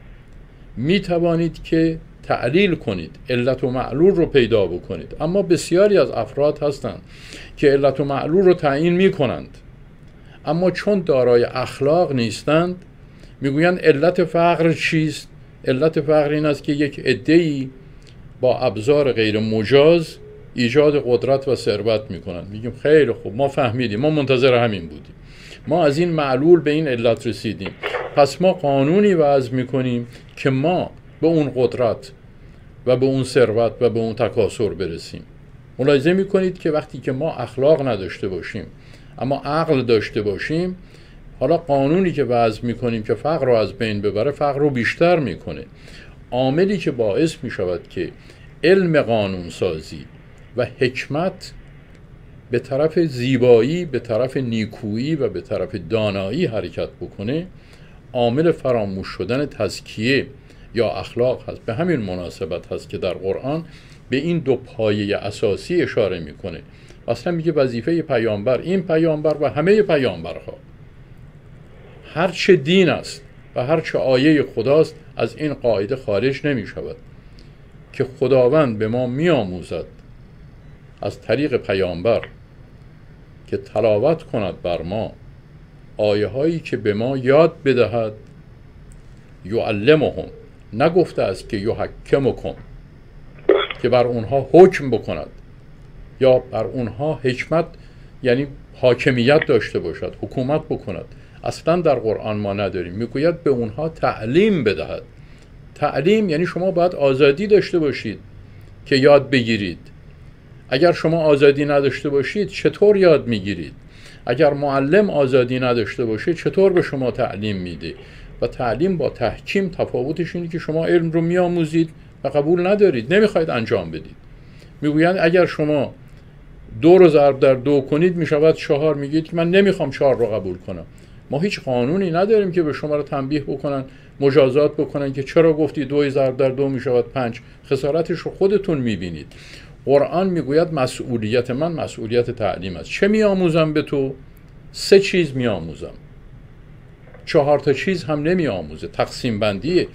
Speaker 1: می توانید که تعلیل کنید، علت و معلول رو پیدا بکنید. اما بسیاری از افراد هستند که علت و معلول رو تعیین می کنند، اما چون دارای اخلاق نیستند میگویند علت فقر چیست؟ علت فقر این است که یک عده‌ای با ابزار غیر مجاز ایجاد قدرت و ثروت میکنند. میگیم خیلی خوب، ما فهمیدیم، ما منتظر همین بودیم، ما از این معلول به این علت رسیدیم، پس ما قانونی وضع میکنیم که ما به اون قدرت و به اون ثروت و به اون تکاثر برسیم. ملاحظه میکنید که وقتی که ما اخلاق نداشته باشیم اما عقل داشته باشیم، حالا قانونی که وضع میکنیم که فقر رو از بین ببره، فقر رو بیشتر میکنه. عاملی که باعث میشود که علم قانون سازی و حکمت به طرف زیبایی، به طرف نیکویی و به طرف دانایی حرکت بکنه، عامل فراموش شدن تزکیه یا اخلاق هست. به همین مناسبت هست که در قرآن به این دو پایه اساسی اشاره میکنه. اصلا میگه وظیفه پیامبر، این پیامبر و همه پیامبرها، هر چه دین است و هر چه آیه خداست از این قاعده خارج نمی شود که خداوند به ما می آموزد از طریق پیامبر که تلاوت کند بر ما آیه هایی که به ما یاد بدهد. یعلمهم، نگفته است که یحکمکم، که بر اونها حکم بکند یا بر اونها حکمت یعنی حاکمیت داشته باشد، حکومت بکند. اصلا در قرآن ما نداریم. میگوید به اونها تعلیم بدهد. تعلیم یعنی شما باید آزادی داشته باشید که یاد بگیرید. اگر شما آزادی نداشته باشید چطور یاد میگیرید؟ اگر معلم آزادی نداشته باشه چطور به شما تعلیم میده؟ و تعلیم با تحکیم تفاوتش اینه که شما علم رو میآموزید و قبول ندارید، نمیخواید انجام بدید. میگویند اگر شما دو رو ضرب در دو کنید میشود چهار، میگید که من نمیخوام چهار رو قبول کنم. ما هیچ قانونی نداریم که به شما رو تنبیه بکنن، مجازات بکنن که چرا گفتی دو ضرب در دو میشود پنج. خسارتش رو خودتون میبینید. قرآن میگوید مسئولیت من مسئولیت تعلیم است. چه میآموزم به تو؟ سه چیز میآموزم، چهار تا چیز هم نمیآموزه. تقسیم بندی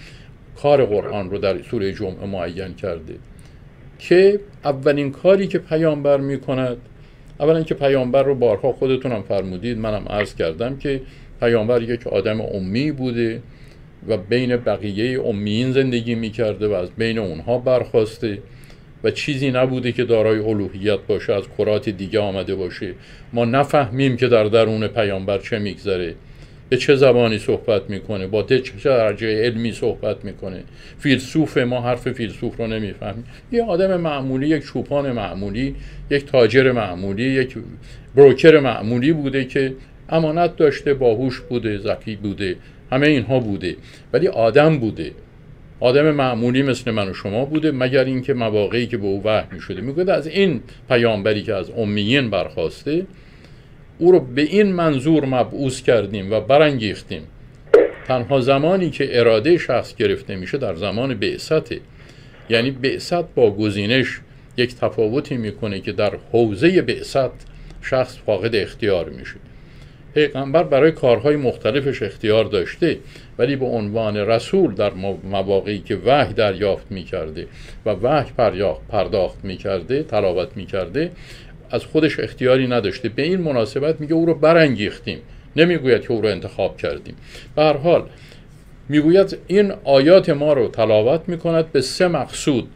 Speaker 1: کار قرآن رو در سوره جمعه معین کرده که اولین کاری که پیامبر میکند، اولا که پیامبر رو بارها خودتونم فرمودید، منم عرض کردم که پیامبر یک آدم امی بوده و بین بقیه امیین زندگی میکرده و از بین اونها برخواسته و چیزی نبوده که دارای الوهیت باشه، از کرات دیگه آمده باشه. ما نفهمیم که در درون پیامبر چه میگذره، به چه زبانی صحبت میکنه، با چه درجه علمی صحبت میکنه. فیلسوف، ما حرف فیلسوف رو نمیفهمیم. یه آدم معمولی، یک چوپان معمولی، یک تاجر معمولی، یک بروکر معمولی بوده که امانت داشته، باهوش بوده، ذکی بوده، همه اینها بوده، ولی آدم بوده، آدم معمولی مثل من و شما بوده، مگر اینکه مواقعی که به او وحی میشده. میگه از این پیامبری که از امیین برخواسته، او رو به این منظور مبعوث کردیم و برانگیختیم. تنها زمانی که اراده شخص گرفته میشه در زمان بعثته. یعنی بعثت با گزینش یک تفاوتی میکنه که در حوزه بعثت شخص فاقد اختیار میشه. پیغمبر برای کارهای مختلفش اختیار داشته، ولی به عنوان رسول در مواقعی که وحی دریافت میکرده و وحی پرداخت میکرده، تلاوت میکرده، از خودش اختیاری نداشته. به این مناسبت میگه او رو برانگیختیم، نمیگوید که او رو انتخاب کردیم. به هر حال میگوید این آیات ما رو تلاوت میکند به سه مقصود.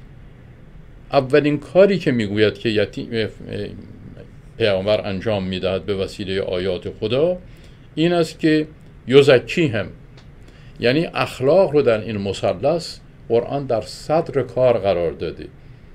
Speaker 1: اولین کاری که میگوید که یتیم پیامبر انجام میدهد به وسیله آیات خدا این است که یزکیهم، یعنی اخلاق رو در این مثلث قرآن در صدر کار قرار داده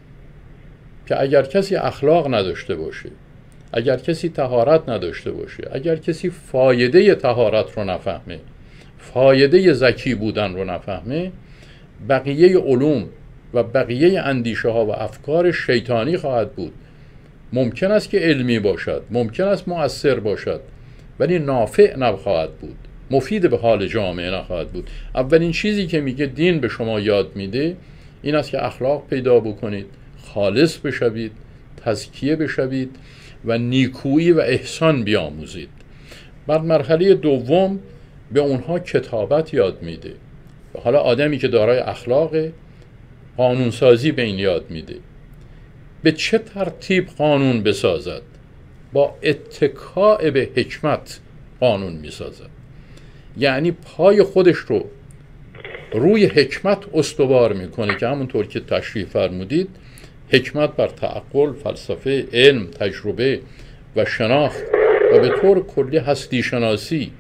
Speaker 1: که اگر کسی اخلاق نداشته باشه، اگر کسی طهارت نداشته باشه، اگر کسی فایده طهارت رو نفهمه، فایده زکی بودن رو نفهمه، بقیه علوم و بقیه اندیشه ها و افکار شیطانی خواهد بود. ممکن است که علمی باشد، ممکن است مؤثر باشد، ولی نافع نخواهد بود، مفید به حال جامعه نخواهد بود. اولین چیزی که میگه دین به شما یاد میده این است که اخلاق پیدا بکنید، خالص بشوید، تزکیه بشوید و نیکویی و احسان بیاموزید. بعد مرحله دوم به اونها کتابت یاد میده. حالا آدمی که دارای اخلاق، قانونسازی به این یاد میده. به چه ترتیب قانون بسازد؟ با اتکاء به حکمت قانون میسازد. یعنی پای خودش رو روی حکمت استوار میکنه که همونطور که تشریح فرمودید، حکمت بر تعقل، فلسفه، علم، تجربه و شناخت و به طور کلی هستی شناسی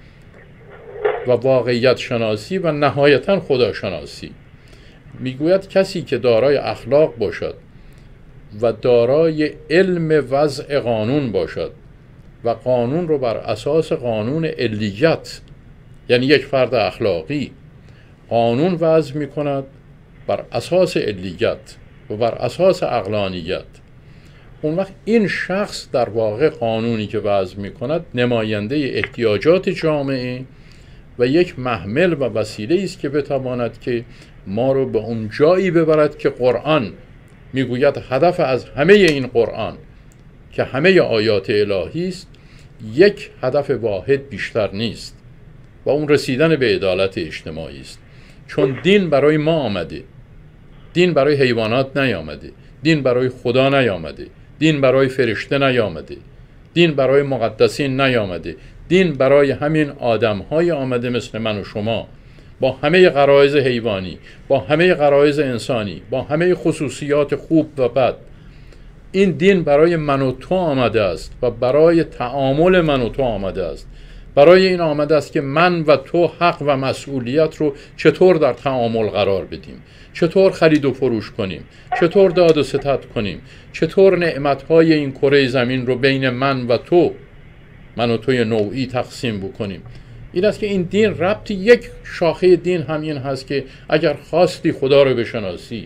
Speaker 1: و واقعیت شناسی و نهایتاً خدا شناسی. میگوید کسی که دارای اخلاق باشد و دارای علم وضع قانون باشد و قانون رو بر اساس قانون علیت، یعنی یک فرد اخلاقی قانون وضع می کند بر اساس علیت و بر اساس عقلانیت، اون وقت این شخص در واقع قانونی که وضع می کند نماینده احتیاجات جامعه و یک محمل و وسیله است که بتواند که ما رو به اون جایی ببرد که قرآن میگوید هدف از همه این قرآن که همه آیات الهی است، یک هدف واحد بیشتر نیست و اون رسیدن به عدالت اجتماعی است. چون دین برای ما آمده، دین برای حیوانات نیامده، دین برای خدا نیامده، دین برای فرشته نیامده، دین برای مقدسین نیامده، دین برای همین آدم‌های آمده مثل من و شما، با همه غرایز حیوانی، با همه غرایز انسانی، با همه خصوصیات خوب و بد. این دین برای من و تو آمده است و برای تعامل من و تو آمده است. برای این آمده است که من و تو حق و مسئولیت رو چطور در تعامل قرار بدیم، چطور خرید و فروش کنیم، چطور داد و ستد کنیم، چطور نعمتهای این کره زمین رو بین من و تو، من و توی نوعی تقسیم بکنیم. این است که این دین ربط یک شاخه دین همین هست که اگر خواستی خدا رو بشناسی،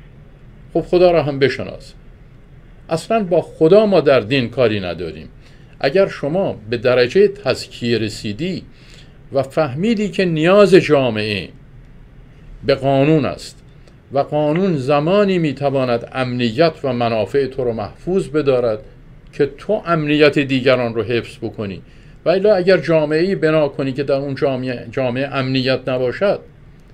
Speaker 1: خب خدا رو هم بشناس. اصلا با خدا ما در دین کاری نداریم. اگر شما به درجه تزکیه رسیدی و فهمیدی که نیاز جامعه به قانون است و قانون زمانی میتواند امنیت و منافع تو رو محفوظ بدارد که تو امنیت دیگران رو حفظ بکنی، و الا اگر جامعه‌ای بنا کنی که در اون جامعه, جامعه امنیت نباشد،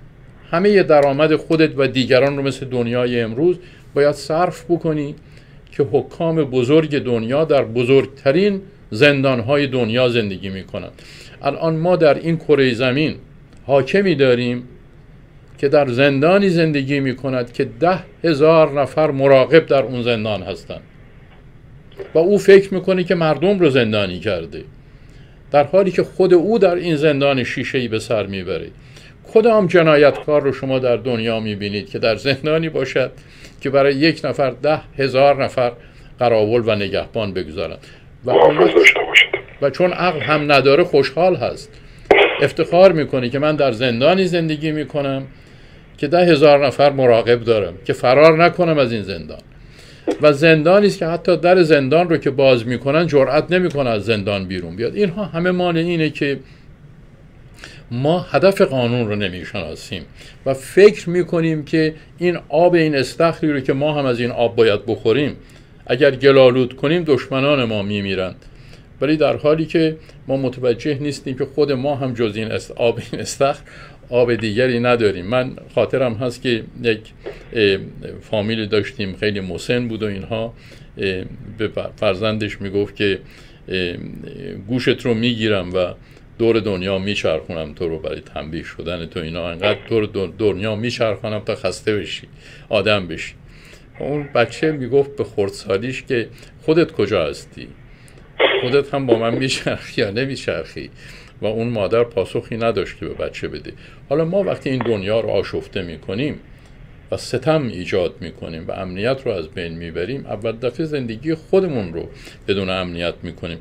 Speaker 1: همه درآمد خودت و دیگران رو مثل دنیای امروز باید صرف بکنی که حکام بزرگ دنیا در بزرگترین زندانهای دنیا زندگی میکنن. الان ما در این کره زمین حاکمی داریم که در زندانی زندگی میکند که ده هزار نفر مراقب در اون زندان هستند و او فکر میکنه که مردم رو زندانی کرده، در حالی که خود او در این زندان شیشه‌ای به سر میبره. کدام جنایتکار رو شما در دنیا میبینید که در زندانی باشد که برای یک نفر ده هزار نفر قراول و نگهبان بگذارند و, و چون عقل هم نداره خوشحال هست، افتخار میکنه که من در زندانی زندگی میکنم که ده هزار نفر مراقب دارم که فرار نکنم از این زندان. و زندانی است که حتی در زندان رو که باز میکنن جرئت نمیکنه از زندان بیرون بیاد. اینها همه مانع اینه که ما هدف قانون رو نمیشناسیم و فکر میکنیم که این آب این استخری رو که ما هم از این آب باید بخوریم اگر گلالود کنیم دشمنان ما میمیرند، ولی در حالی که ما متوجه نیستیم که خود ما هم جز این است آب این استخر آب دیگری نداریم. من خاطرم هست که یک فامیل داشتیم خیلی مسن بود و اینها به فرزندش میگفت که گوشت رو میگیرم و دور دنیا میچرخونم تو رو برای تنبیه شدن تو اینا، انقدر دور دنیا میچرخونم تا خسته بشی آدم بشی. اون بچه میگفت به خردسالیش که خودت کجا هستی؟ خودت هم با من میچرخی یا نمیچرخی؟ و اون مادر پاسخی نداشت که به بچه بده. حالا ما وقتی این دنیا رو آشفته میکنیم و ستم ایجاد میکنیم و امنیت رو از بین میبریم، اول دفعه زندگی خودمون رو بدون امنیت میکنیم.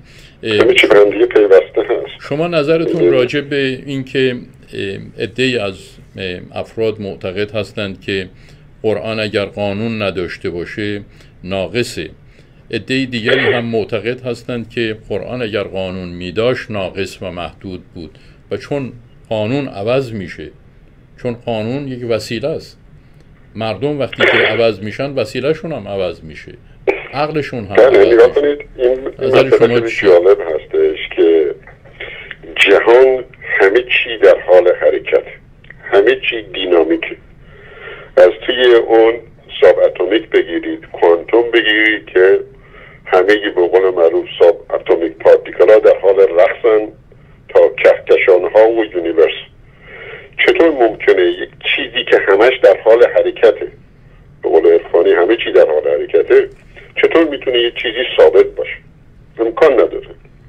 Speaker 1: شما نظرتون راجع به این که عده‌ای از افراد معتقد هستند که قرآن اگر قانون نداشته باشه ناقصه، عده‌ای دیگری هم معتقد هستند که قرآن اگر قانون میداشت ناقص و محدود بود و چون قانون عوض میشه، چون قانون یک وسیله است، مردم وقتی که عوض میشن وسیلهشون هم عوض میشه، عقلشون هم عوض
Speaker 4: نگاه کنید. این مسئله جالب هستش که جهان همه چی در حال حرکت، همه چی دینامیکه. از توی اون ساب اتمیک بگیرید، کوانتوم بگیرید که همه به قول معروف ساب اتمیک پارتیکل ها در حال رقصن تا کهکشان ها و یونیورس. چطور ممکنه یک چیزی که همش در حال حرکته، به قول عرفانی همه چی در حال حرکته، چطور میتونه یک چیزی ثابت باشه؟ امکان نداره.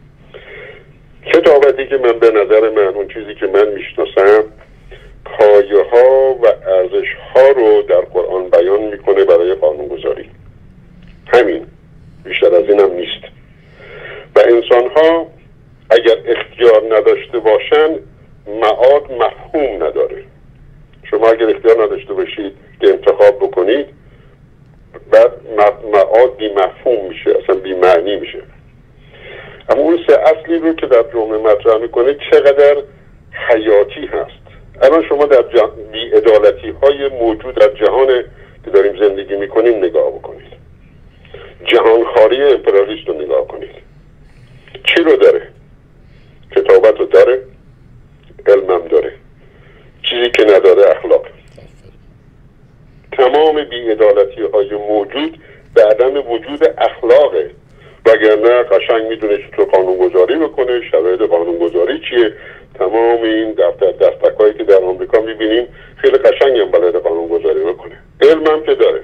Speaker 4: کتابتی که من به نظر من اون چیزی که من میشناسم پایه ها و ارزش ها رو در قرآن بیان میکنه برای قانونگذاری. همین، بیشتر از این هم نیست. و انسان ها اگر اختیار نداشته باشن معاد مفهوم نداره. شما اگر اختیار نداشته باشید که انتخاب بکنید، بعد معاد بی مفهوم میشه، اصلا بی معنی میشه. اما اون سه اصلی رو که در جمله مطرح میکنه چقدر حیاتی هست. الان شما در بی‌عدالتی های موجود در جهان که داریم زندگی میکنیم نگاه بکنید. جهانخواری امپریالیست رو نگاه کنید. چی رو داره؟ کتابت رو داره، علمم داره. چیزی که نداره اخلاق. تمام بی‌عدالتی های موجود به عدم وجود اخلاقه، وگرنه قشنگ میدونه چطور قانونگذاری بکنه، شرایط قانونگذاری چیه. تمام این دفتر دستکایی که در آمریکا میبینیم خیلی قشنگ هم بلد قانونگذاری بکنه. علمم که داره،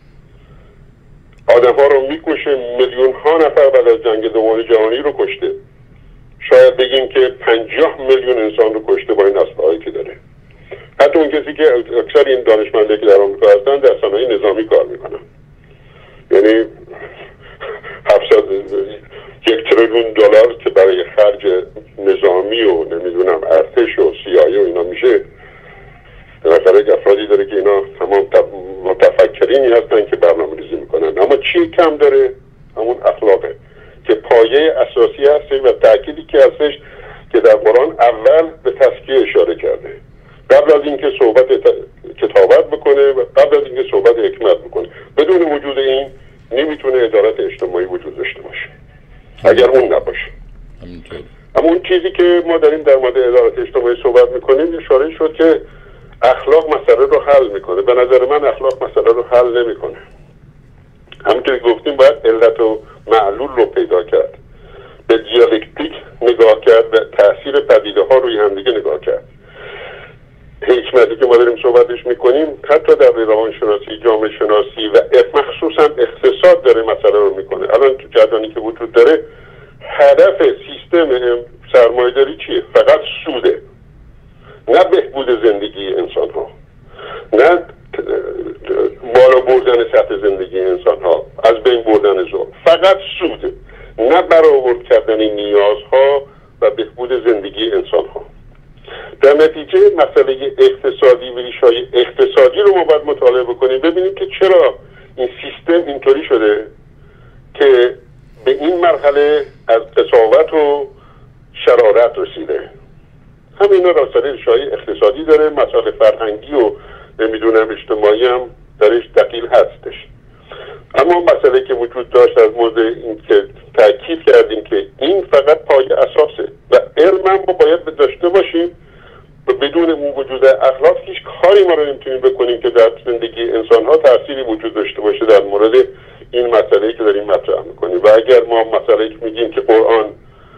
Speaker 4: آدم ها رو میکشه، میلیون ها نفر بعد از جنگ دوم جهانی رو کشته. شاید بگیم که پنجاه میلیون انسان رو کشته با این اسلحه‌ای که داره. حتی اون کسی که اکثر این دانشمندی که در آمریکا هستن در صنایع نظامی کار میکنن، یعنی هفتصد یک تریلیون دلار که برای خرج نظامی و نمیدونم ارتش و سیایی و اینا میشه، بالاخره افرادی داره که اینا تمام متفکرینی هستن که برنامه‌ریزی میکنن. اما چی کم داره؟ همون اخلاقه که پایه اساسی هست و تأکیدی که هستش که در قرآن اول به تزکیه اشاره کرده، قبل از اینکه صحبت کتابت بکنه و قبل از اینکه صحبت حکمت بکنه. بدون وجود این نمیتونه عدالت اجتماعی وجود داشته باشه اگر اون نباشه. اما اون چیزی که ما داریم در مورد عدالت اجتماعی صحبت میکنیم اشاره شد که اخلاق مسئله رو حل میکنه. به نظر من اخلاق مسئله رو حل نمیکنه. همونطوری گفتیم باید علت و معلول رو پیدا کرد، به دیالکتیک نگاه کرد، به تاثیر پدیده ها روی همدیگه نگاه کرد. حکمتی که ما داریم صحبتش میکنیم حتی در روانشناسی، جامعه شناسی و مخصوصا اقتصاد داره مسئله رو میکنه. الان تو جدانی که وجود داره هدف سیستم سرمایه‌داری چیه؟ فقط سوده، نه بهبود زندگی انسان ها، نه بالا بردن سطح زندگی انسان ها، از بین بردن ظلم، فقط سود، نه برآورد کردن نیازها و بهبود زندگی انسان ها. در نتیجه مسئله اقتصادی و ریشه‌های اقتصادی رو ما باید مطالعه بکنیم، ببینیم که چرا این سیستم اینطوری شده که به این مرحله از قساوت و شرارت رسیده. همینا راستانه ریشه‌های اقتصادی داره، مسائل فرهنگی و نمیدونم اجتماعی هم درش دخیل هستش. اما مسئله که وجود داشت از مورد این که تاکید کردیم که این فقط پای اساسه و علم هم باید داشته باشیم و بدون اون وجود اخلاق هیچ کاری ما رو نمیتونیم بکنیم که در زندگی انسان ها تأثیری وجود داشته باشه در مورد این مسئله که داریم مطرح میکنیم. و اگر ما مسئله که میگیم که قرآن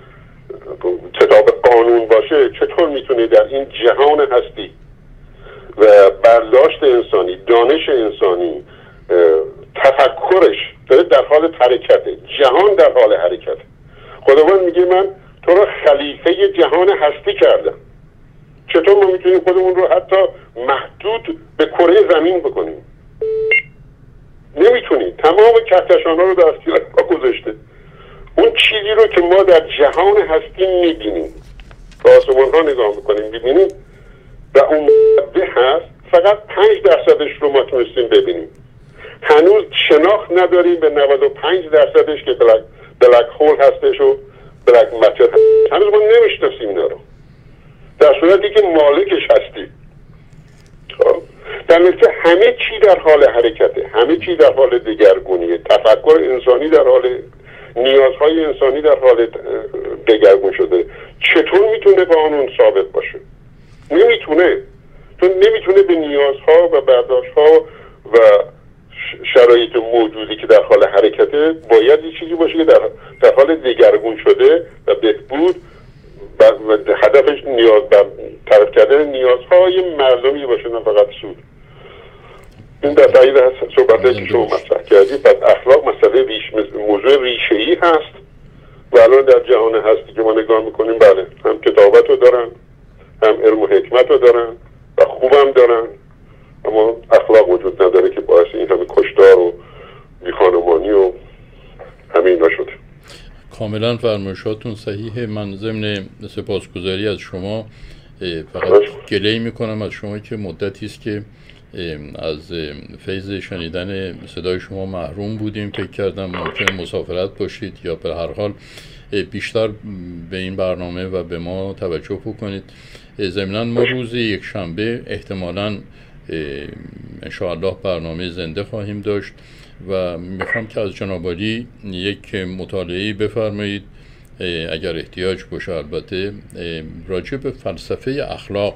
Speaker 4: کتاب قانون باشه، چطور میتونه در این جهان هستی و برداشت انسانی، دانش انسانی، تفکرش داره در حال حرکته، جهان در حال حرکته. خداوند میگه من تو رو خلیفه جهان هستی کردم. چطور ما میتونیم خودمون رو حتی محدود به کره زمین بکنیم؟ نمیتونیم. تمام کهکشان‌ها رو در اختیار ما گذاشته. اون چیزی رو که ما در جهان هستی میبینیم، به آسمان ها نگاه میکنیم ببینیم و اون ماده هست، فقط پنج درصدش رو ما تونستیم ببینیم. هنوز شناخت نداریم به نود و پنج درصدش که بلک, بلک هول هستش و بلک ماتر هست. هنوز ما نمیشناسیم اینا رو، در صورتی که مالکش هستیم. در نتیجه همه چی در حال حرکته، همه چی در حال دگرگونیه، تفکر انسانی در حال، نیازهای انسانی در حال دگرگون شده. چطور میتونه قانون ثابت باشه؟ نمیتونه. چون نمیتونه به نیازها و برداشتها و شرایط موجودی که در حال حرکته باید یه چیزی باشه که در, در حال دگرگون شده و بهبود و هدفش نیاز بر طرف کردن نیازهای مردمی باشه، نه فقط سود. این در تایید هست صحبته که شما مطرح کردید. پس اخلاق مسئله ریش موضوع ریشه‌ای هست و الان در جهان هستی که ما نگاه میکنیم، بله هم کتابت رو دارن، هم علم و حکمت رو دارن و خوبم دارن، اما اخلاق وجود نداره که باعث این همه کشتار و بیخانمانی و همه اینا شده.
Speaker 1: کاملا فرمایشاتون صحیحه. من ضمن سپاسگزاری از شما فقط گله‌ای میکنم از شما که مدتی است که از فیض شنیدن صدای شما محروم بودیم. فکر کردم ممکن مسافرت باشید یا به هر حال بیشتر به این برنامه و به ما توجه بکنید. ضمناً ما روز یک شنبه احتمالاً انشاءالله برنامه زنده خواهیم داشت و میخوام که از جناب عالی یک مطالعه بفرمایید اگر احتیاج باشه، البته راجع به فلسفه اخلاق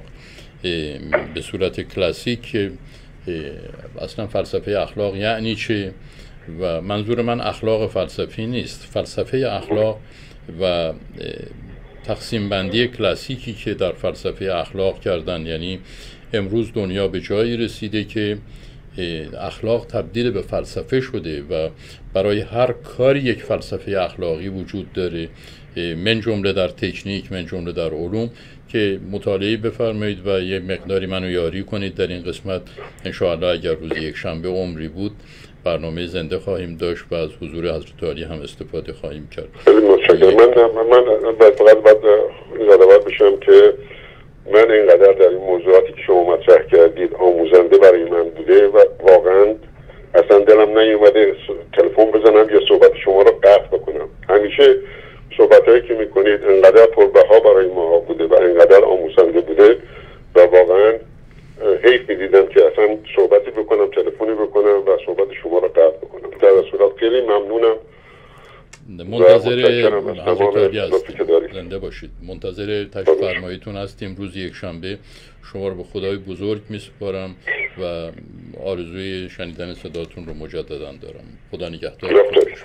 Speaker 1: به صورت کلاسیک. اصلا فلسفه اخلاق یعنی چه؟ و منظور من اخلاق فلسفی نیست، فلسفه اخلاق و تقسیم بندی کلاسیکی که در فلسفه اخلاق کردن. یعنی امروز دنیا به جایی رسیده که اخلاق تبدیل به فلسفه شده و برای هر کاری یک فلسفه اخلاقی وجود داره، من جمله در تکنیک، من جمله در علوم. که مطالعه بفرمایید و یه مقداری منو یاری کنید در این قسمت. انشاءالله اگر روز یک شنبه عمری بود برنامه زنده خواهیم داشت و از حضور حضرت عالی هم استفاده خواهیم کرد.
Speaker 4: خیلی متشکرم. من من باید فقط باید یادآور بشم که من اینقدر در این موضوعاتی که شما مطرح کردید آموزنده برای من بوده و واقعا اصلا دلم نیومده تلفن بزنم یا صحبت شما رو قطع بکنم. همیشه صحبتایی که میکنید انقدر پربها برای ما بوده و انقدر آموزنده بوده و واقعا حیف میدیدم که اصلا صحبتی بکنم، تلفنی بکنم و صحبت شما رو قطع بکنم. در صورت خیلی ممنونم.
Speaker 1: منتظر حضرت عالی هستیم. زنده باشید. منتظر تشریف فرماییتون هستیم روز یک شنبه. شما رو به خدای بزرگ میسپارم و آرزوی شنیدن صداتون رو مجددا دارم. خدا نگهدار.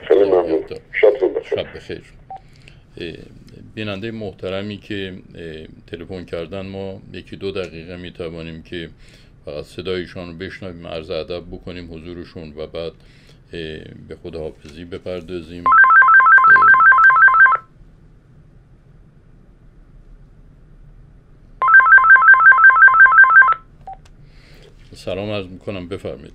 Speaker 1: شب بخیر. بیننده محترمی که تلفن کردن، ما یکی دو دقیقه میتوانیم که فقط صدایشان رو بشنویم، عرض ادب بکنیم حضورشون و بعد به خداحافظی بپردازیم. سلام عرض میکنم، بفرمایید.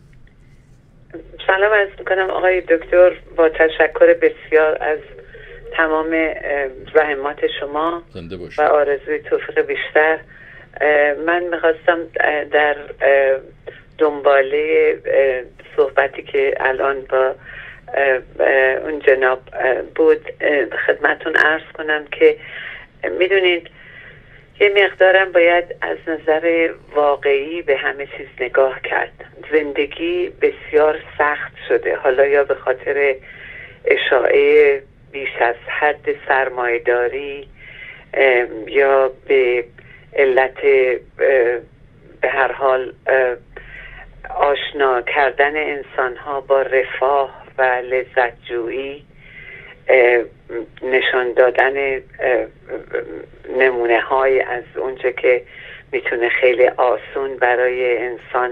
Speaker 5: سلام عرض میکنم آقای دکتر، با تشکر بسیار از تمام زحمات شما و آرزوی توفیق بیشتر. من میخواستم در دنباله صحبتی که الان با اون جناب بود خدمتون عرض کنم که میدونید یه مقدارم باید از نظر واقعی به همه چیز نگاه کرد. زندگی بسیار سخت شده، حالا یا به خاطر اشاعه بیش از حد سرمایه‌داری یا به علت به هر حال آشنا کردن انسان‌ها با رفاه و لذت جویی، نشان دادن نمونه های از اونجا که میتونه خیلی آسون برای انسان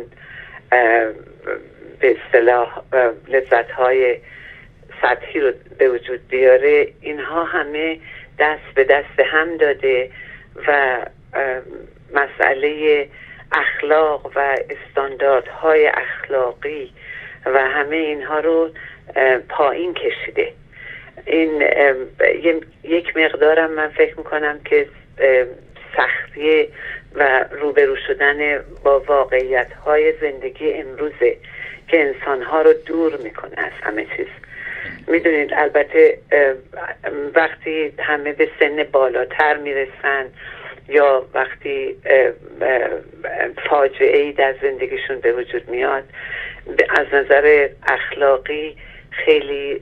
Speaker 5: به اصطلاح لذت های سطحی رو به وجود بیاره، اینها همه دست به دست هم داده و مسئله اخلاق و استانداردهای اخلاقی و همه اینها رو پایین کشیده. این یک مقدارم من فکر میکنم که سختی و روبرو شدن با واقعیت های زندگی امروزه که انسان ها رو دور میکنه از همه چیز. میدونید البته وقتی همه به سن بالاتر میرسن یا وقتی فاجعه‌ای در زندگیشون به وجود میاد، از نظر اخلاقی خیلی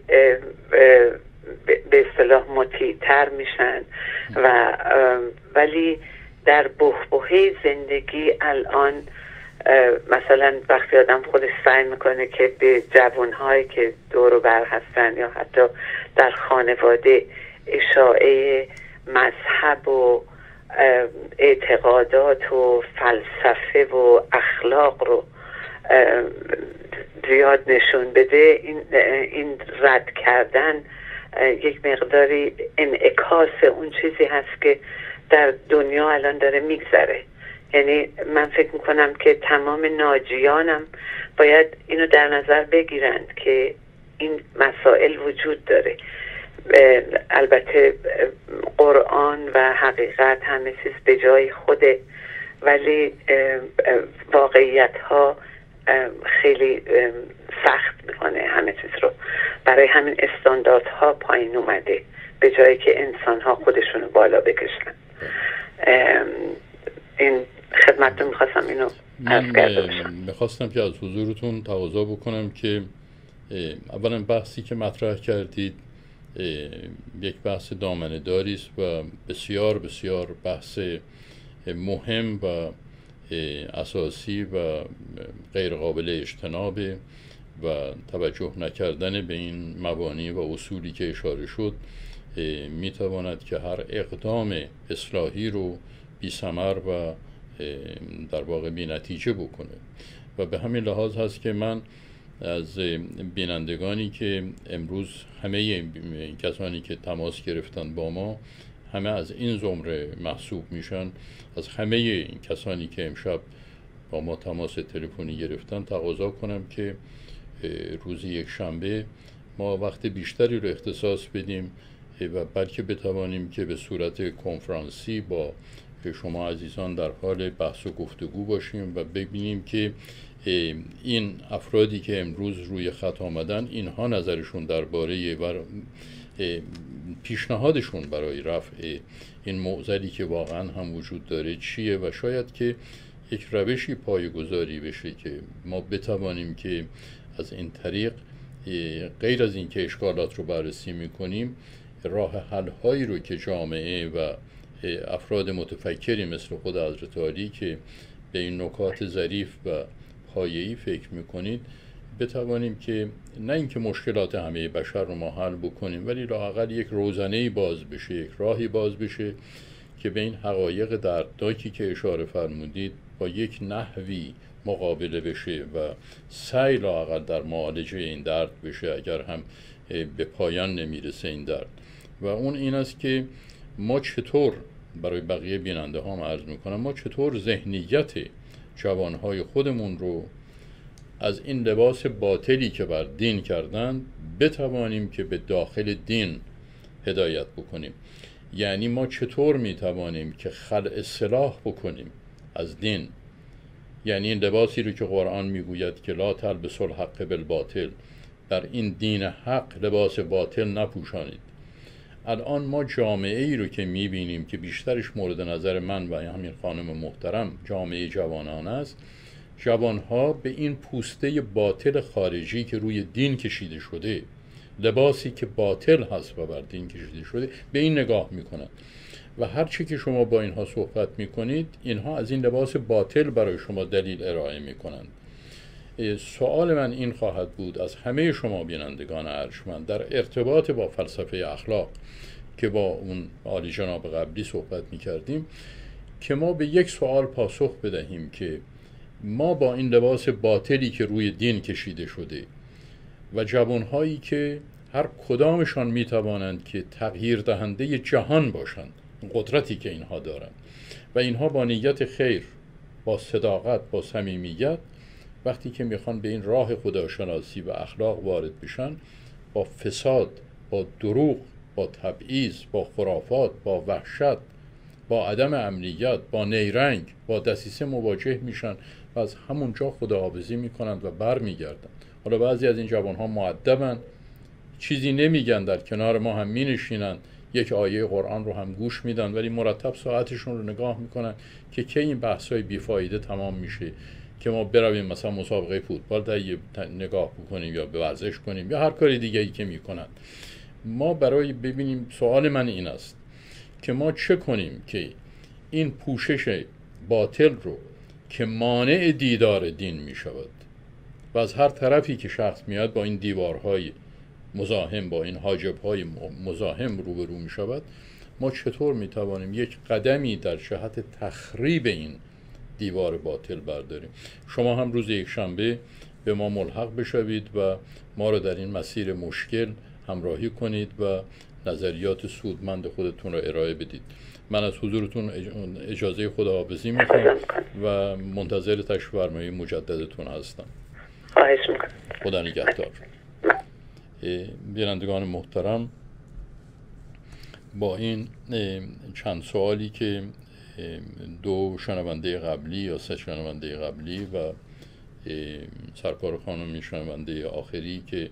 Speaker 5: به اصطلاح مطیع‌تر میشن و ولی در بحبوحه زندگی الان مثلا وقتی آدم خودش سعی میکنه که به جوانهایی که دور و بر هستن یا حتی در خانواده اشاعه مذهب و اعتقادات و فلسفه و اخلاق رو زیاد نشون بده، این این رد کردن یک مقداری انعکاس اون چیزی هست که در دنیا الان داره میگذره. یعنی من فکر میکنم که تمام ناجیانم باید اینو در نظر بگیرند که این مسائل وجود داره. البته قرآن و حقیقت همه چیز به جای خوده، ولی واقعیت ها خیلی سخت میکنه همه چیز رو. برای همین استانداردها پایین اومده به جایی که انسان ها خودشونو بالا بکشن. این خدمتتون میخواستم اینو عرض کرده باشم.
Speaker 1: میخواستم که از حضورتون تقاضا بکنم که اولا بحثی که مطرح کردید یک بحث دامنه داری است و بسیار بسیار بحث مهم و اساسی و غیر قابل اجتناب و توجه نکردن به این مبانی و اصولی که اشاره شد میتواند که هر اقدام اصلاحی رو بی ثمر و در واقع بی نتیجه بکنه و به همین لحاظ هست که من از بینندگانی که امروز همه کسانی که تماس گرفتن با ما همه از این زمره محسوب میشن، از همه این کسانی که امشب با ما تماس تلفنی گرفتن تقاضا کنم که روز یک شنبه ما وقت بیشتری رو اختصاص بدیم و بلکه بتوانیم که به صورت کنفرانسی با شما عزیزان در حال بحث و گفتگو باشیم و ببینیم که این افرادی که امروز روی خط آمدن اینها نظرشون درباره پیشنهادشون برای رفع این معضلی که واقعا هم وجود داره چیه و شاید که یک روشی پایه‌گذاری بشه که ما بتوانیم که از این طریق غیر از این که اشکالات رو بررسی میکنیم، راه حل هایی رو که جامعه و افراد متفکری مثل خود حضرت عالی که به این نکات ظریف و پایه‌ای فکر میکنید بتوانیم که نه اینکه مشکلات همه بشر رو ما حل بکنیم، ولی لااقل یک روزنه‌ای باز بشه، یک راهی باز بشه که به این حقایق دردناکی که اشاره فرمودید با یک نحوی مقابله بشه و سعی لااقل در معالجه این درد بشه اگر هم به پایان نمیرسه این درد. و اون این است که ما چطور، برای بقیه بیننده ها عرض میکنم، ما چطور ذهنیت جوانهای خودمون رو از این لباس باطلی که بر دین کردن بتوانیم که به داخل دین هدایت بکنیم. یعنی ما چطور میتوانیم که خلع اصلاح بکنیم از دین، یعنی این لباسی رو که قرآن میگوید که لا تلبسوا الحق بالباطل، در این دین حق لباس باطل نپوشانید. الان ما جامعه ای رو که میبینیم که بیشترش مورد نظر من و همین خانم محترم جامعه جوانان است، جوانها به این پوسته باطل خارجی که روی دین کشیده شده، لباسی که باطل هست و بر دین کشیده شده، به این نگاه میکنند و هر چی که شما با اینها صحبت میکنید اینها از این لباس باطل برای شما دلیل ارائه میکنند. سوال من این خواهد بود از همه شما بینندگان ارجمند در ارتباط با فلسفه اخلاق که با اون عالی جناب قبلی صحبت میکردیم، که ما به یک سوال پاسخ بدهیم که ما با این لباس باطلی که روی دین کشیده شده و جوانهایی که هر کدامشان میتوانند که تغییر دهنده جهان باشند، قدرتی که اینها دارند و اینها با نیت خیر، با صداقت، با صمیمیت، وقتی که میخوان به این راه خداشناسی و اخلاق وارد بشن، با فساد، با دروغ، با تبعیض، با خرافات، با وحشت، با عدم امنیت، با نیرنگ، با دسیسه مواجه میشن و از همونجا خداحافظی میکنند و بر میگردن. حالا بعضی از این جوانها مؤدبن، چیزی نمیگن، در کنار ما هم مینشینن، یک آیه قرآن رو هم گوش میدن، ولی مرتب ساعتشون رو نگاه میکنن که کی این بحثای بیفایده تمام میشه که ما برویم مثلا مسابقه فوتبال تهیه نگاه بکنیم یا به ورزش کنیم یا هر کاری دیگه ای که میکنن. ما برای ببینیم، سوال من این است که ما چه کنیم که این پوشش باطل رو که مانع دیدار دین میشود و از هر طرفی که شخص میاد با این دیوارهای مزاحم، با این حاجبهای مزاحم روبرو میشود، ما چطور میتوانیم یک قدمی در جهت تخریب این دیوار باطل برداریم. شما هم روز یک شنبه به ما ملحق بشوید و ما رو در این مسیر مشکل همراهی کنید و نظریات سودمند خودتون رو ارائه بدید. من از حضورتون اجازه خداحافظی میخوام و منتظر تشریف فرمایی مجددتون هستم.
Speaker 5: خواهش میکنم.
Speaker 1: خدا نگهدار. بینندگان محترم، با این چند سوالی که دو شنونده قبلی یا سه شنونده قبلی و سرکار خانم شنونده آخری که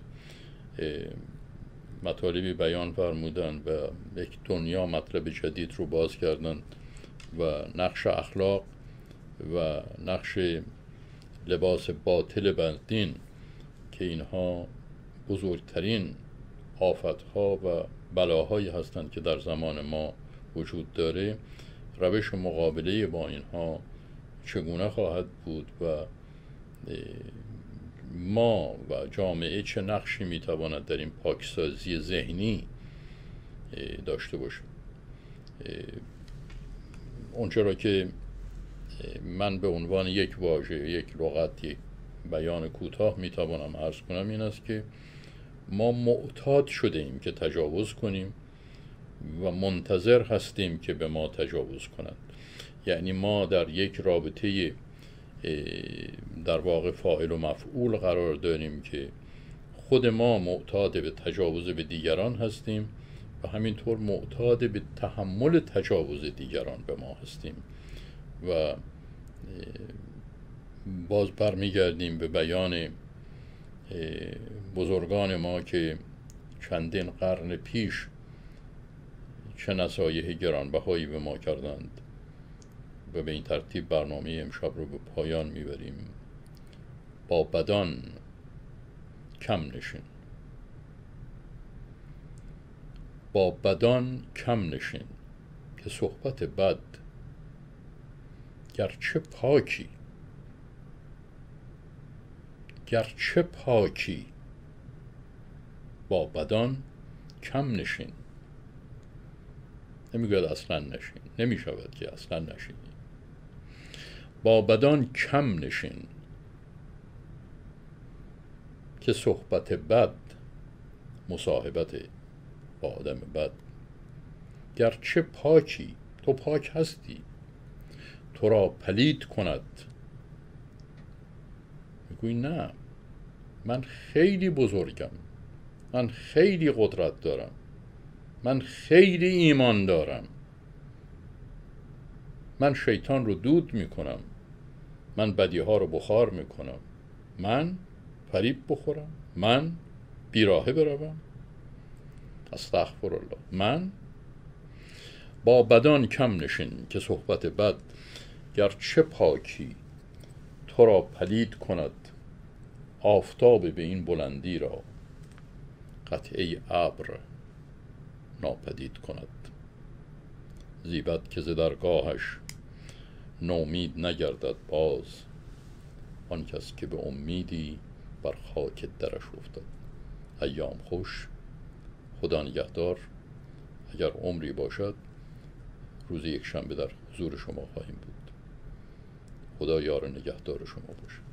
Speaker 1: مطالبی بیان فرمودن و یک دنیا مطلب جدید رو باز کردن و نقش اخلاق و نقش لباس باطل بر دین که اینها بزرگترین آفتها و بلاهایی هستند که در زمان ما وجود داره، روش مقابله با اینها چگونه خواهد بود و ما و جامعه چه نقشی میتواند در این پاکسازی ذهنی داشته باشه. اونچه را که من به عنوان یک واژه، یک لغت، یک بیان کوتاه میتوانم عرض کنم این است که ما معتاد شده ایم که تجاوز کنیم و منتظر هستیم که به ما تجاوز کنند. یعنی ما در یک رابطه در واقع فاعل و مفعول قرار داریم که خود ما معتاد به تجاوز به دیگران هستیم و همینطور معتاد به تحمل تجاوز دیگران به ما هستیم. و باز برمیگردیم به بیان بزرگان ما که چندین قرن پیش چه نصایح گرانبهایی به ما کردند و به این ترتیب برنامه امشب رو به پایان میبریم. با بدان کم نشین. با بدان کم نشین که صحبت بد گرچه پاکی گرچه پاکی با بدان کم نشین. نمیگوید اصلا نشین، نمیشود که اصلا نشینی. با بدان کم نشین که صحبت بد، مصاحبت با آدم بد، گرچه پاکی، تو پاک هستی، تو را پلید کند. میگوی نه، من خیلی بزرگم، من خیلی قدرت دارم، من خیلی ایمان دارم، من شیطان رو دود میکنم، من بدیها رو بخار میکنم، من فریب بخورم، من بیراهه بروم، استغفرالله. من با بدان کم نشین که صحبت بد گرچه پاکی تو را پلید کند. آفتاب به این بلندی را قطعه ابر ناپدید کند. زیبد که ز درگاهش نومید نگردد باز، آن کس که به امیدی بر خاک درش افتاد. ایام خوش، خدا نگهدار. اگر عمری باشد روز یک شنبه در حضور شما خواهیم بود. خدا یار نگهدار شما باشه.